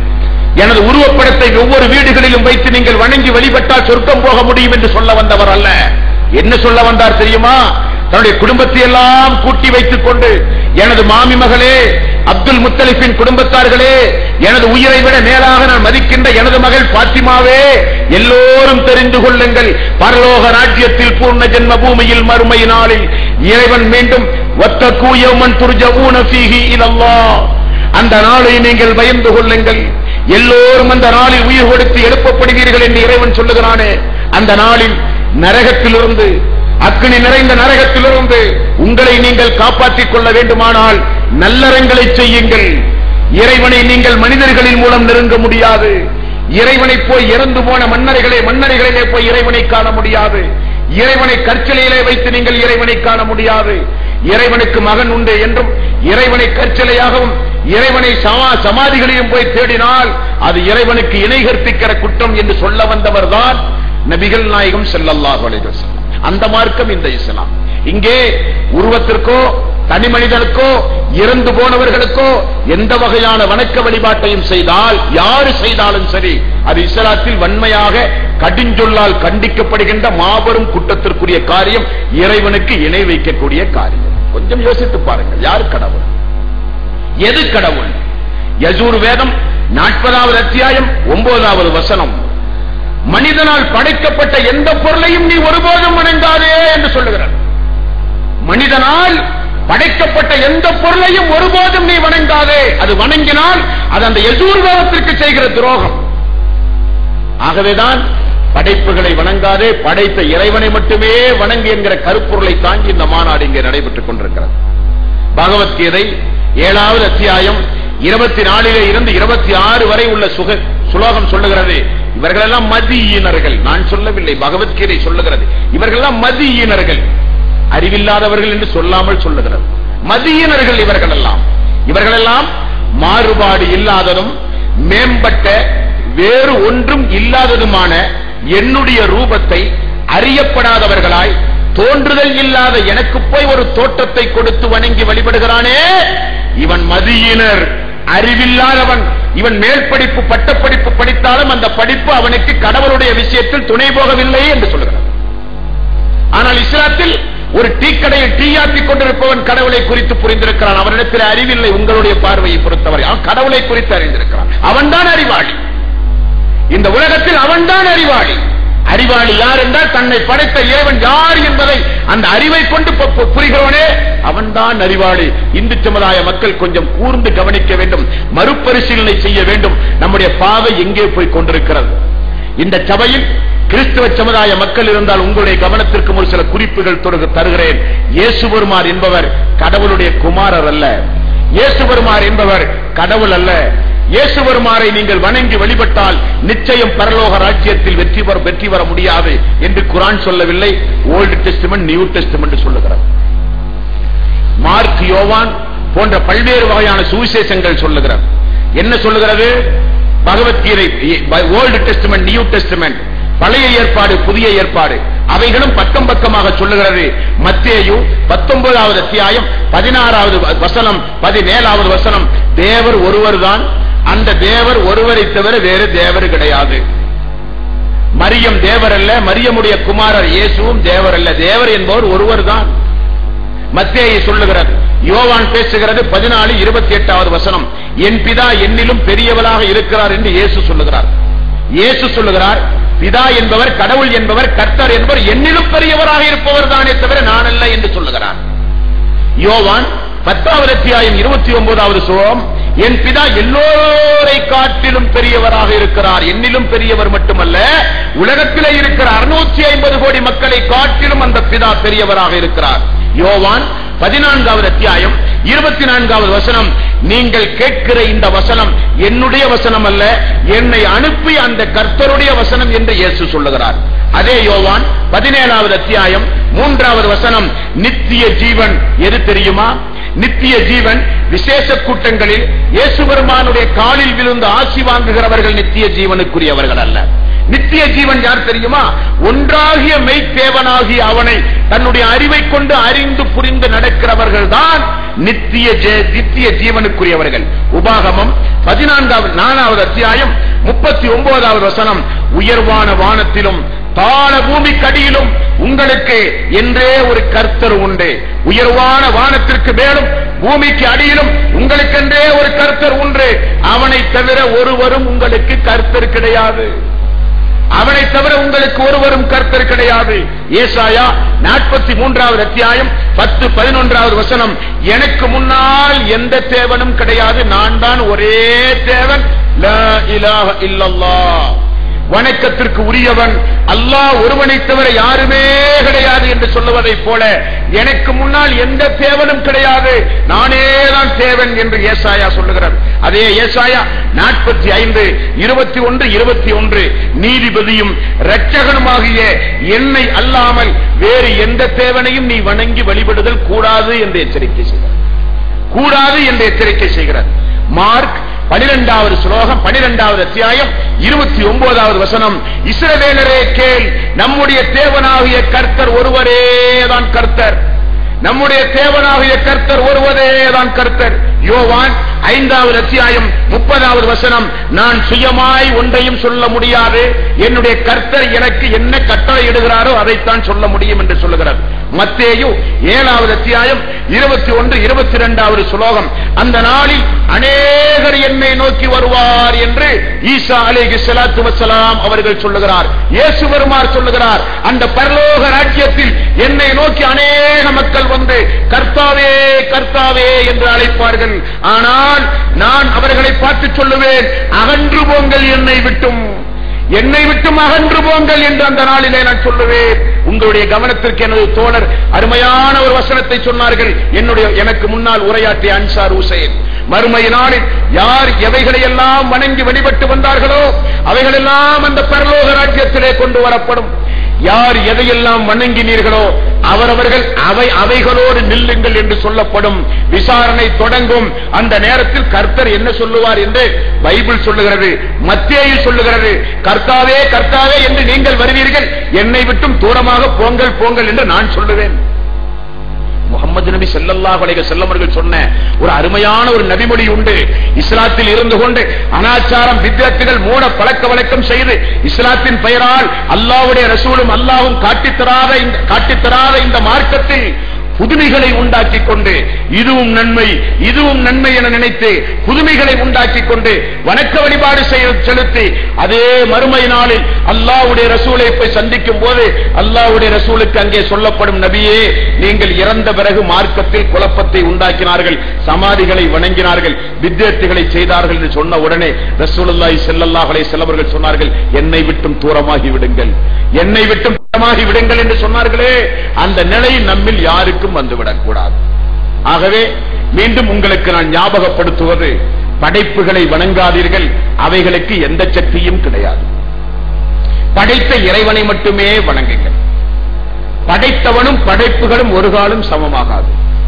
எனது உருவப்படத்தை ஒவ்வொரு வீடுகளிலும் வைத்து நீங்கள் வணங்கி வழிபட்டால் சொர்க்கம் போக முடியும் என்று சொல்ல வந்தவர் அல்ல. என்ன சொல்ல வந்தார் தெரியுமா? தன்னுடைய குடும்பத்தை எல்லாம் கூட்டி வைத்துக் கொண்டு, எனது மாமி மகளே, அப்துல் முத்தலிஃபின் குடும்பத்தார்களே, எனது உயிரை விட மேலாக நான் மதிக்கின்ற எனது மகள் பாத்திமாவே, எல்லோரும் தெரிந்து கொள்ளுங்கள், பரலோக ராஜ்யத்தில் பூர்ண ஜென்ம பூமியில் மறுமை நாளில் இறைவன் மீண்டும் வத்தகு யௌமன் துர்ஜஊன ஃபீஹி இலல்லாஹ், அந்த நாளை நீங்கள் பயந்து கொள்ளுங்கள், எல்லோரும் அந்த நாளில் உயிர் கொடுத்து எழுப்பப்படுவீர்கள் என்று இறைவன் சொல்லுகிறானே, அந்த நாளில் நரகத்திலிருந்து, அக்னி நிறைந்த நரகத்திலிருந்து உங்களை நீங்கள் காப்பாற்றிக் கொள்ள வேண்டுமானால் நல்லறங்களை செய்யுங்கள். இறைவனை நீங்கள் மனிதர்களின் மூலம் நெருங்க முடியாது. இறைவனை போய் இறந்து போன மன்னரைகளே மன்னரைகளிலே போய் இறைவனை காண முடியாது. இறைவனை கற்சிலையிலே வைத்து நீங்கள் இறைவனை காண முடியாது. இறைவனுக்கு மகன் உண்டு என்றும் இறைவனை கற்சிலையாகவும் இறைவனை சமாதிகளையும் போய் தேடினால் அது இறைவனுக்கு இணை கற்பிக்கிற குற்றம் என்று சொல்ல வந்தவர் தான் நபிகள் நாயகம் ஸல்லல்லாஹு அலைஹி வஸல்லம். அந்த மார்க்கம் இந்த இஸ்லாம். இங்கே உருவத்திற்கோ தனி மனிதனுக்கோ இறந்து போனவர்களுக்கோ எந்த வகையான வணக்க வழிபாட்டையும் செய்தால், யாரு செய்தாலும் சரி, அது இஸ்லாத்தில் வன்மையாக கடிஞ்சொல்லால் கண்டிக்கப்படுகின்ற மாபெரும் குற்றத்திற்குரிய காரியம், இறைவனுக்கு இணை வைக்கக்கூடிய காரியம். கொஞ்சம் யோசித்து பாருங்கள், யார் கடவுள், எது கடவுள்? யஜூர் வேதம் நாற்பதாவது அத்தியாயம் ஒன்பதாவது வசனம், மனிதனால் படைக்கப்பட்ட எந்த பொருளையும் நீ ஒருபோதும் வணங்காதே என்று சொல்லுகிறார். மனிதனால் படைக்கப்பட்ட எந்த பொருளையும் ஒருபோதும் நீ வணங்காதே. அது வணங்கினால் அது அந்த யஜூர்வேதத்திற்கு செய்கிற துரோகம். ஆகவேதான் படைப்புகளை வணங்காதே, படைத்த இறைவனை மட்டுமே வணங்கு என்கிற கருப்பொருளை தாங்கி இந்த மாநாடு இங்கே நடைபெற்றுக் கொண்டிருக்கிறது. பகவத்கீதை ஏழாவது அத்தியாயம் இருபத்தி நாலிலே இருந்து இருபத்தி ஆறு வரை உள்ள சுக சுலோகம் சொல்லுகிறது, இவர்களெல்லாம் மதியினர்கள். நான் சொல்லவில்லை, பகவத்கீதை சொல்லுகிறது. இவர்களெல்லாம் மதியினர்கள், அறிவில்லாதவர்கள் என்று சொல்லாமல் சொல்லுகிறது. மதியினர்கள் இவர்கள் எல்லாம். இவர்களெல்லாம் மாறுபாடு இல்லாததும் மேம்பட்ட வேறு ஒன்றும் இல்லாததுமான என்னுடைய ரூபத்தை அறியப்படாதவர்களாய் தோன்றுதல் இல்லாத எனக்கு போய் ஒரு தோற்றத்தை கொடுத்து வணங்கி வழிபடுகிறானே, இவன் மதியினர், அறிவில்லாதவன். இவன் மேல் படிப்பு பட்டப்படிப்பு படித்தாலும் அந்த படிப்பு அவனுக்கு கடவுளுடைய விஷயத்தில் துணை போகவில்லை என்று சொல்லுகிறார். ஆனால் இஸ்லாத்தில் ஒரு டீ கடையில் டீயாற்றிக் கொண்டிருப்பவன் கடவுளை குறித்து புரிந்திருக்கிறான். அவனிடத்தில் அறிவில்லை. உங்களுடைய பார்வையை பொறுத்தவரை அவன் கடவுளை குறித்து அறிந்திருக்கிறான். அவன்தான் அறிவாளி. இந்த உலகத்தில் அவன்தான் அறிவாளி. அறிவாளி யார் என்றால் தன்னை படைத்த இறைவன் யார் என்பதை அந்த அறிவை கொண்டு புரிகிறவனே அவன்தான் அறிவாளி. இந்து சமுதாய மக்கள் கொஞ்சம் கூர்ந்து கவனிக்க வேண்டும், மறுபரிசீலனை செய்ய வேண்டும். நம்முடைய பாவை எங்கே போய் கொண்டிருக்கிறது? இந்த சபையில் கிறிஸ்தவ சமுதாய மக்கள் இருந்தால் உங்களுடைய கவனத்திற்கு ஒரு சில குறிப்புகள் தருகிறேன். இயேசு பெருமாள் என்பவர் கடவுளுடைய குமாரர் அல்ல. இயேசு பெருமாள் என்பவர் கடவுள் அல்ல. இயேசு பெருமாளை நீங்கள் வணங்கி வழிபட்டால் நிச்சயம் பரலோக ராஜ்யத்தில் வெற்றி பெற வெற்றி பெற முடியாது என்று குர்ஆன் சொல்லவில்லை. ஓல்டு டெஸ்டமென்ட், நியூ டெஸ்டமென்ட் சொல்லுகிறது. மார்க், யோவான் போன்ற பல்வேறு வகையான சுவிசேஷங்கள் சொல்லுகிறது. என்ன சொல்லுகிறது? Bhagavadgita, Old Testament, New Testament, பழைய ஏற்பாடு, புதிய ஏற்பாடு, அவைகளும் பக்கம் பக்கமாக சொல்லுகிறது. மத்தேயு பத்தொன்பதாவது அத்தியாயம் பதினாறாவது வசனம், பதினேழாவது வசனம், தேவர் ஒருவர் தான், அந்த தேவர் ஒருவரை தவிர வேறு தேவர் கிடையாது. மரியம் தேவர் அல்ல, மரியமுடைய குமாரர் இயேசுவும் தேவர் அல்ல. தேவர் என்பவர் ஒருவர் தான். மத்தேயு சொல்லுகிறது. யோவான் பேசுகிறது பதினாலு இருபத்தி எட்டாவது வசனம், என் பிதா என்னிலும் பெரியவராக இருக்கிறார் என்று இயேசு சொல்லுகிறார். இயேசு சொல்லுகிறார், பிதா என்பவர், கடவுள் என்பவர், கர்த்தர் என்பவர் என்னிலும் பெரியவராக இருப்பவர் தானே தவிர நான் அல்ல என்று சொல்லுகிறார். யோவான் பத்தாவது அத்தியாயம் இருபத்தி ஒன்பதாவது ஸ்லோகம், என் பிதா எல்லோரை காட்டிலும் பெரியவராக இருக்கிறார். என்னிலும் பெரியவர் மட்டுமல்ல, உலகத்திலே இருக்கிற அறுநூற்றி ஐம்பது கோடி மக்களை காட்டிலும் அந்த பிதா பெரியவராக இருக்கிறார். யோவான் பதினான்காவது அத்தியாயம் இருபத்தி நான்காவது வசனம், நீங்கள் கேட்கிற இந்த வசனம் என்னுடைய வசனம் அல்ல, என்னை அனுப்பி அந்த கர்த்தருடைய வசனம் என்று இயேசு சொல்லுகிறார். அதே யோவான் பதினேழாவது அத்தியாயம் மூன்றாவது வசனம், நித்திய ஜீவன் எது தெரியுமா? நித்திய ஜீவன் விசேஷ கூட்டங்களில் இயேசு பெருமானுடைய காலில் விழுந்து ஆசி வாங்குகிறவர்கள் நித்திய ஜீவனுக்குரியவர்கள் அல்ல. நித்திய ஜீவன் யார் தெரியுமா? ஒன்றாகிய மெய்த்தேவனாகிய அவனை தன்னுடைய அறிவை கொண்டு அறிந்து புரிந்து நடக்கிறவர்கள் தான் நித்திய நித்திய ஜீவனுக்குரியவர்கள். உபாகமம் பதினான்காவது நாலாவது அத்தியாயம் முப்பத்தி ஒன்பதாவது வசனம், உயர்வான வானத்திலும் தாழ பூமிக்கடியிலும் உங்களுக்கு என்றே ஒரு கர்த்தர் உண்டு. உயர்வான வானத்திற்கு மேலும் பூமிக்கு அடியிலும் உங்களுக்கென்றே ஒரு கர்த்தர் உண்டு. அவனை தவிர ஒருவரும் உங்களுக்கு கர்த்தர் கிடையாது. அவனை தவிர உங்களுக்கு ஒருவரும் கர்த்தர் கிடையாது. ஏசாயா நாற்பத்தி மூன்றாவது அத்தியாயம் பத்து பதினொன்றாவது வசனம், எனக்கு முன்னால் எந்த தேவனும் கிடையாது, நான் தான் ஒரே தேவன், லா இலாஹ இல்லல்லாஹ், வணக்கத்திற்கு உரியவன் அல்லாஹ் ஒருவனை தவிர யாருமே கிடையாது என்று சொல்லுவதை போல எனக்கு முன்னால் எந்த தேவனும் கிடையாது, நானே தான் தேவன் என்று ஏசாயா சொல்லுகிறார். அதே ஏசாயா நாற்பத்தி ஐந்து இருபத்தி ஒன்று இருபத்தி ஒன்று, நீதிபதியும் இரட்சகனுமாகிய என்னை அல்லாமல் வேறு எந்த தேவனையும் நீ வணங்கி வழிபடுதல் கூடாது என்று எச்சரிக்கை செய்கிறார். கூடாது என்று எச்சரிக்கை செய்கிறார். மார்க் பனிரெண்டாவது ஸ்லோகம் பனிரெண்டாவது அத்தியாயம் இருபத்தி ஒன்பதாவது வசனம், இஸ்ரவேலரே கேள், நம்முடைய தேவனாகிய கர்த்தர் ஒருவரேதான் கர்த்தர். நம்முடைய தேவனாகிய கர்த்தர் ஒருவரேதான் கர்த்தர். யோவான் ஐந்தாவது அத்தியாயம் முப்பதாவது வசனம், நான் சுயமாய் ஒன்றையும் சொல்ல முடியாது, என்னுடைய கர்த்தர் எனக்கு என்ன கட்டளை இடுகிறாரோ அதைத்தான் சொல்ல முடியும் என்று சொல்லுகிறார். மத்தேயு ஏழாவது அத்தியாயம் இருபத்தி ஒன்று இருபத்தி இரண்டாவது ஸ்லோகம், அந்த நாளில் அநேகர் என்னை நோக்கி வருவார் என்று ஈசா அலைஹிஸ்ஸலாத்து வஸ்ஸலாம் அவர்கள் சொல்லுகிறார். இயேசு பெருமாள் சொல்லுகிறார், அந்த பரலோக ராஜ்யத்தில் என்னை நோக்கி அநேக மக்கள் வந்து கர்த்தாவே கர்த்தாவே என்று அழைப்பார்கள். ஆனால் நான் அவர்களை பார்த்து சொல்லுவேன், அகன்று போங்கள், என்னை விட்டும் என்னை விட்டும் அகன்று போங்கள் என்று அந்த நாளிலே நான் சொல்லுவேன். உங்களுடைய கவனத்திற்கு எனது தோழர் அருமையான ஒரு வசனத்தை சொன்னார்கள். என்னுடைய எனக்கு முன்னால் உரையாற்றிய அன்சார் ஹுசைன், மறுமை நாளில் யார் எவைகளை எல்லாம் வணங்கி வழிபட்டு வந்தார்களோ அவைகளெல்லாம் அந்த பரலோக ராஜ்யத்திலே கொண்டு வரப்படும். யார் எதையெல்லாம் வணங்கினீர்களோ அவரவர்கள் அவை அவைகளோடு நில்லுங்கள் என்று சொல்லப்படும். விசாரணை தொடங்கும். அந்த நேரத்தில் கர்த்தர் என்ன சொல்லுவார் என்று பைபிள் சொல்லுகிறது, மத்தேயு சொல்லுகிறது. கர்த்தாவே கர்த்தாவே என்று நீங்கள் வருவீர்கள், என்னை விட்டும் தூரமாக போங்கள் போங்கள் என்று நான் சொல்லுவேன். முஹம்மது நபி ஸல்லல்லாஹு அலைஹி வஸல்லம் அவர்கள் சொன்ன ஒரு அருமையான ஒரு நபிமொழி உண்டு. இஸ்லாத்தில் இருந்து கொண்டு அனாச்சாரம் வித்யார்த்திகள் மூட பழக்க வழக்கம் செய்து இஸ்லாத்தின் பெயரால் அல்லாஹ்வுடைய ரசூலும் அல்லாஹ்வும் காட்டித்தராத இந்த காட்டித்தராத இந்த மார்க்கத்தில் புதுமைகளை உண்டாக்கி கொண்டு இதுவும் நன்மை இதுவும் நன்மை என நினைத்து புதுமைகளை உண்டாக்கி கொண்டு வணக்க வழிபாடு செலுத்தி அதே மறுமை நாளில் அல்லாஹ்வுடைய ரசூலை போய் சந்திக்கும் போது அல்லாஹ்வுடைய ரசூலுக்கு அங்கே சொல்லப்படும், நபியே நீங்கள் இறந்த பிறகு மார்க்கத்தில் குழப்பத்தை உண்டாக்கினார்கள், சமாதிகளை வணங்கினார்கள், வித்யார்த்திகளை செய்தார்கள் என்று சொன்ன உடனே ரசூலுல்லாஹி ஸல்லல்லாஹு அலைஹி வஸல்லம் அவர்கள் சொன்னார்கள், என்னை விட்டும் தூரமாகி விடுங்கள், என்னை விட்டும் தூரமாகி விடுங்கள் என்று சொன்னார்களே. அந்த நிலை நம்மில் யாருக்கும் வந்துவிடக் கூடாது. ஆகவே மீண்டும் உங்களுக்கு நான் ஞாபகப்படுத்துவது, படைப்புகளை வணங்காதீர்கள், அவைகளுக்கு எந்த சக்தியும் கிடையாது. படைத்த இறைவனை மட்டுமே வணங்குங்கள். படைத்தவனும் படைப்புகளும் ஒரு காலம் சமமாகாது.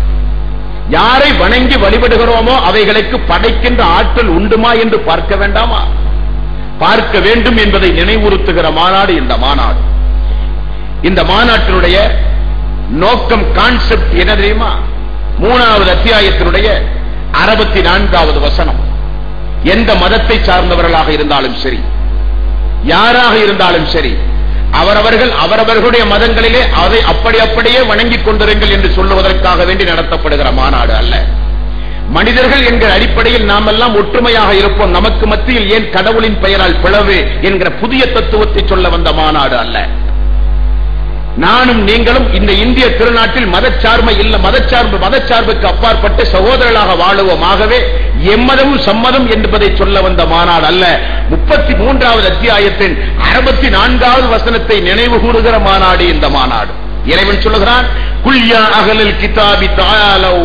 யாரை வணங்கி வழிபடுகிறோமோ அவைகளுக்கு படைக்கின்ற ஆற்றல் உண்டுமா என்று பார்க்க வேண்டாமா? பார்க்க வேண்டும் என்பதை நினைவுறுத்துகிற மாநாடு இந்த மாநாடு. இந்த மாநாட்டினுடைய நோக்கம், கான்செப்ட் என்ன தெரியுமா? மூணாவது அத்தியாயத்தினுடைய அறுபத்தி நான்காவது வசனம். எந்த மதத்தை சார்ந்தவர்களாக இருந்தாலும் சரி, யாராக இருந்தாலும் சரி, அவரவர்கள் அவரவர்களுடைய மதங்களிலே அதை அப்படி அப்படியே வணங்கிக் கொண்டிருங்கள் என்று சொல்லுவதற்காக வேண்டி நடத்தப்படுகிற மாநாடு அல்ல. மனிதர்கள் என்கிற அடிப்படையில் நாம் எல்லாம் ஒற்றுமையாக இருப்போம், நமக்கு மத்தியில் ஏன் கடவுளின் பெயரால் பிளவு என்கிற புதிய தத்துவத்தை சொல்ல வந்த மாநாடு அல்ல. நானும் நீங்களும் இந்த இந்திய திருநாட்டில் மதச்சார்பை இல்ல மதச்சார்பு மதச்சார்புக்கு அப்பாற்பட்டு சகோதரர்களாக வாழுவோம். ஆகவே எம்மதமும் சம்மதம் என்பதை சொல்ல வந்த மாநாடு அல்ல. முப்பத்தி மூன்றாவது அத்தியாயத்தின் அறுபத்தி நான்காவது வசனத்தை நினைவு கூறுகிற மாநாடு இந்த மாநாடு. இறைவன் சொல்லுகிறான், குல்யா அகலல் கிதாபி தஆலௌ,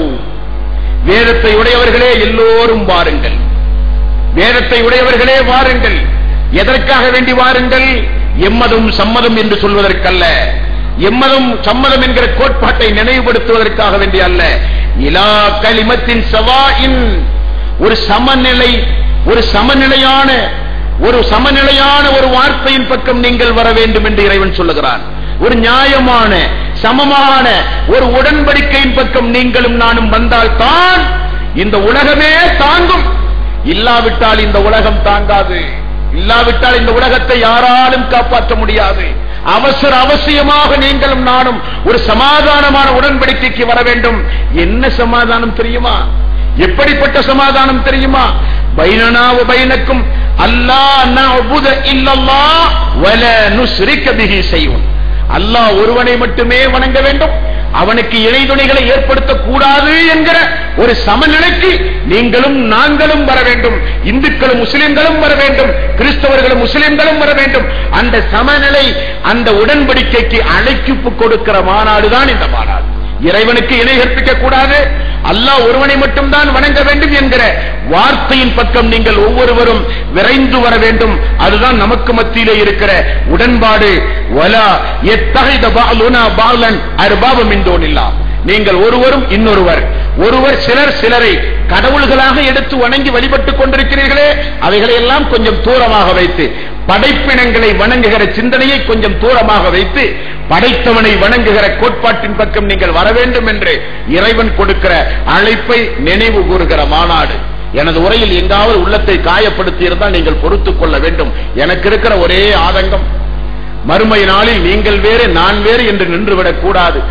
வேதத்தை உடையவர்களே எல்லோரும் வாருங்கள், வேதத்தை உடையவர்களே வாருங்கள். எதற்காக வேண்டி வாருங்கள்? எம்மதும் சம்மதம் என்று சொல்வதற்கல்ல, எம்மதும் சம்மதம் என்கிற கோட்பாட்டை நினைவுபடுத்துவதற்காக வேண்டிய அல்ல. இலா கலிமத்தின் சவாஇன், ஒரு சமநிலை, ஒரு சமநிலையான ஒரு சமநிலையான ஒரு வார்த்தையின் பக்கம் நீங்கள் வர வேண்டும் என்று இறைவன் சொல்லுகிறான். ஒரு நியாயமான சமமான ஒரு உடன்படிக்கையின் பக்கம் நீங்களும் நானும் வந்தால் தான் இந்த உலகமே தாங்கும். இல்லாவிட்டால் இந்த உலகம் தாங்காது. இல்லாவிட்டால் இந்த உலகத்தை யாராலும் காப்பாற்ற முடியாது. அவசர அவசியமாக நீங்களும் நானும் ஒரு சமாதானமான உடன்படிக்கைக்கு வர வேண்டும். என்ன சமாதானம் தெரியுமா? எப்படிப்பட்ட சமாதானம் தெரியுமா? பைனனா வ பைனக்கும் அல்லா நஅபுத இல்லல்லாஹ் வல நுஸ்ரிக பிஹி ஷைஉன். அல்லாஹ் ஒருவனை மட்டுமே வணங்க வேண்டும், அவனுக்கு இணை துணைகளை ஏற்படுத்தக் கூடாது என்கிற ஒரு சமநிலைக்கு நீங்களும் நாங்களும் வர வேண்டும். இந்துக்களும் முஸ்லிம்களும் வர வேண்டும், கிறிஸ்தவர்களும் முஸ்லிம்களும் வர வேண்டும். அந்த சமநிலை, அந்த உடன்படிக்கைக்கு அழைப்பு கொடுக்கிற மாநாடுதான் இந்த மாநாடு. இறைவனுக்கு இணை கற்பிக்க கூடாது, அல்லாஹ் ஒருவனை மட்டும்தான் வணங்க வேண்டும் என்கிற வார்த்தையின் பக்கம் நீங்கள் ஒவ்வொருவரும் விரைந்து வர வேண்டும். அதுதான் நமக்கு மத்தியிலே இருக்கிற உடன்பாடு. வலா யத்தஹித பஅலுனா பஅலன் அர்பாப மின் தூனில்லாஹ், நீங்கள் ஒருவரும் இன்னொருவர், ஒருவர் சிலர் சிலரை கடவுள்களாக எடுத்து வணங்கி வழிபட்டுக் கொண்டிருக்கிறீர்களே, அவைகளை எல்லாம் கொஞ்சம் தூரமாக வைத்து, படைப்பினங்களை வணங்குகிற சிந்தனையை கொஞ்சம் தூரமாக வைத்து, படைத்தவனை வணங்குகிற கோட்பாட்டின் பக்கம் நீங்கள் வர வேண்டும் என்று இறைவன் கொடுக்கிற அழைப்பை நினைவு கூறுகிற மாநாடு. எனது உரையில் எங்காவது உள்ளத்தை காயப்படுத்தி இருந்தால் நீங்கள் பொறுத்துக் கொள்ள வேண்டும். எனக்கு இருக்கிற ஒரே ஆதங்கம், மறுமை நாளில் நீங்கள் வேறு நான் வேறு என்று நின்றுவிடக் கூடாது.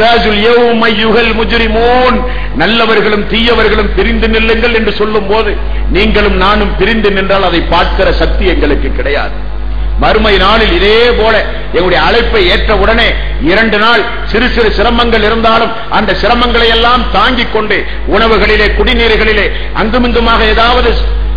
நல்லவர்களும் தீயவர்களும் பிரிந்து நில்லுங்கள் என்று சொல்லும் போது நீங்களும் நானும் பிரிந்து நின்றால் அதை பார்க்கிற சக்தி எங்களுக்கு கிடையாது. மறுமை நாளில் இதே போல எங்களுடைய அழைப்பை ஏற்ற உடனே இரண்டு நாள் சிறு சிறு சிரமங்கள் இருந்தாலும் அந்த சிரமங்களை எல்லாம் தாங்கிக் கொண்டு உணவுகளிலே, குடிநீர்களிலே, அங்குமிங்குமாக ஏதாவது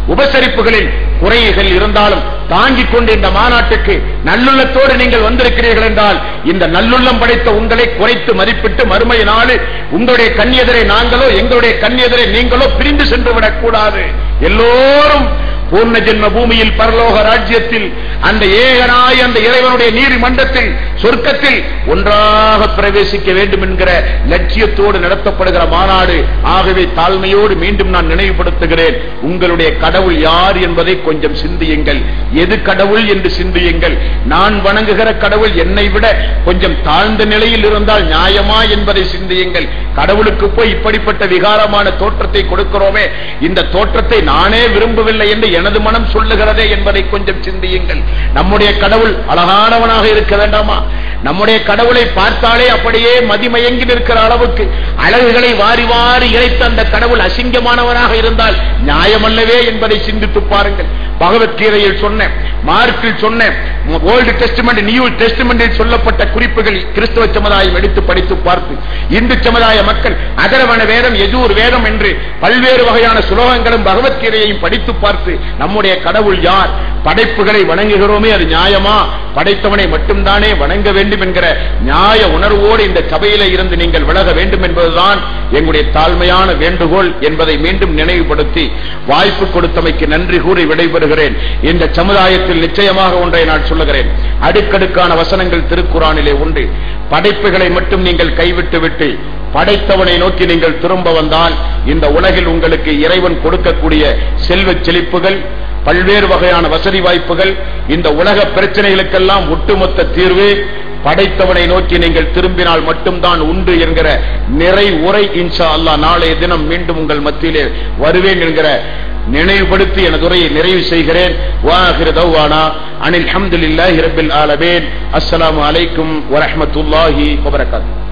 உபசரிப்புகளில் குறைகள் இருந்தாலும் தாங்கிக் கொண்டு இந்த மாநாட்டுக்கு நல்லுள்ளத்தோடு நீங்கள் வந்திருக்கிறீர்கள் என்றால் இந்த நல்லுள்ளம் படைத்த உங்களை குறைத்து மதிப்பிட்டு மறுமை நாள் உங்களுடைய கண்ணியதரை நாங்களோ எங்களுடைய கண்ணியதரை நீங்களோ பிரிந்து சென்று விடக்கூடாது. எல்லோரும் பூர்ண ஜென்ம பூமியில் பரலோக ராஜ்யத்தில் அந்த ஏகனாய் அந்த இறைவனுடைய நீதிமன்றத்தில் சொர்க்கத்தில் ஒன்றாக பிரவேசிக்க வேண்டும் என்கிற லட்சியத்தோடு நடத்தப்படுகிற மாநாடு. ஆகவே தாழ்மையோடு மீண்டும் நான் நினைவுபடுத்துகிறேன், உங்களுடைய கடவுள் யார் என்பதை கொஞ்சம் சிந்தியுங்கள். எது கடவுள் என்று சிந்தியுங்கள். நான் வணங்குகிற கடவுள் என்னை விட கொஞ்சம் தாழ்ந்த நிலையில் இருந்தால் நியாயமா என்பதை சிந்தியுங்கள். கடவுளுக்கு போய் இப்படிப்பட்ட விகாரமான தோற்றத்தை கொடுக்கிறோமே, இந்த தோற்றத்தை நானே விரும்பவில்லை என்று எனது மனம் சொல்லுகிறதே என்பதை கொஞ்சம் சிந்தியுங்கள். நம்முடைய கடவுள் அழகானவனாக இருக்க வேண்டாமா? நம்முடைய கடவுளை பார்த்தாலே அப்படியே மதிமயங்கி நிற்கிற அளவுக்கு அழகுகளை வாரி வாரி இறைத்த அந்த கடவுள் அசிங்கமானவனாக இருந்தால் நியாயமல்லவே என்பதை சிந்தித்து பாருங்கள். பகவத்கீதையில் சொன்ன, மார்க்கில் சொன்ன, ஓல்டு டெஸ்டிமெண்ட் நியூ டெஸ்டிமெண்டில் சொல்லப்பட்ட குறிப்புகள் கிறிஸ்தவ சமுதாயம் எடுத்து படித்து பார்த்து இந்து சமுதாய மக்கள் அதரவண வேதம் எஜூர் வேதம் என்று பல்வேறு வகையான சுலோகங்களும் பகவத்கீதையையும் படித்து பார்த்து நம்முடைய கடவுள் யார், படைப்புகளை வணங்குகிறோமே அது நியாயமா, படைத்தவனை மட்டும்தானே வணங்க வேண்டும் என்கிற நியாய உணர்வோடு இந்த சபையில இருந்து நீங்கள் விலக வேண்டும் என்பதுதான் எங்களுடைய தாழ்மையான வேண்டுகோள் என்பதை மீண்டும் நினைவுபடுத்தி வாய்ப்பு கொடுத்தமைக்கு நன்றி கூறி விடைபெறுகிறேன். இந்த சமுதாயத்தில் நிச்சயமாக ஒன்றை நான் சொல்லுகிறேன், அடுக்கடுக்கான வசனங்கள் திருக்குரானிலே உண்டு. படைப்புகளை மட்டும் நீங்கள் கைவிட்டு விட்டு படைத்தவனை நோக்கி நீங்கள் திரும்ப வந்தால் இந்த உலகில் உங்களுக்கு இறைவன் கொடுக்கக்கூடிய செல்வ செழிப்புகள், பல்வேறு வகையான வசதி வாய்ப்புகள், இந்த உலக பிரச்சனைகளுக்கெல்லாம் ஒட்டுமொத்த தீர்வு படைத்தவனை நோக்கி நீங்கள் திரும்பினால் மட்டும்தான் உண்டு என்கிற நிறை உரை இன்ஷா அல்லாஹ் நாளைய தினம் மீண்டும் உங்கள் மத்தியிலே வருவேன் என்கிற நினைவுபடுத்தி எனது உரையை நிறைவு செய்கிறேன். வாஹிரு தவ்வானா அனில் ஹம்துலில்லாஹி ரப்பில் ஆலமீன். அஸ்ஸலாமு அலைக்கும் வரஹ்மத்துல்லாஹி வபரகாத்துஹு.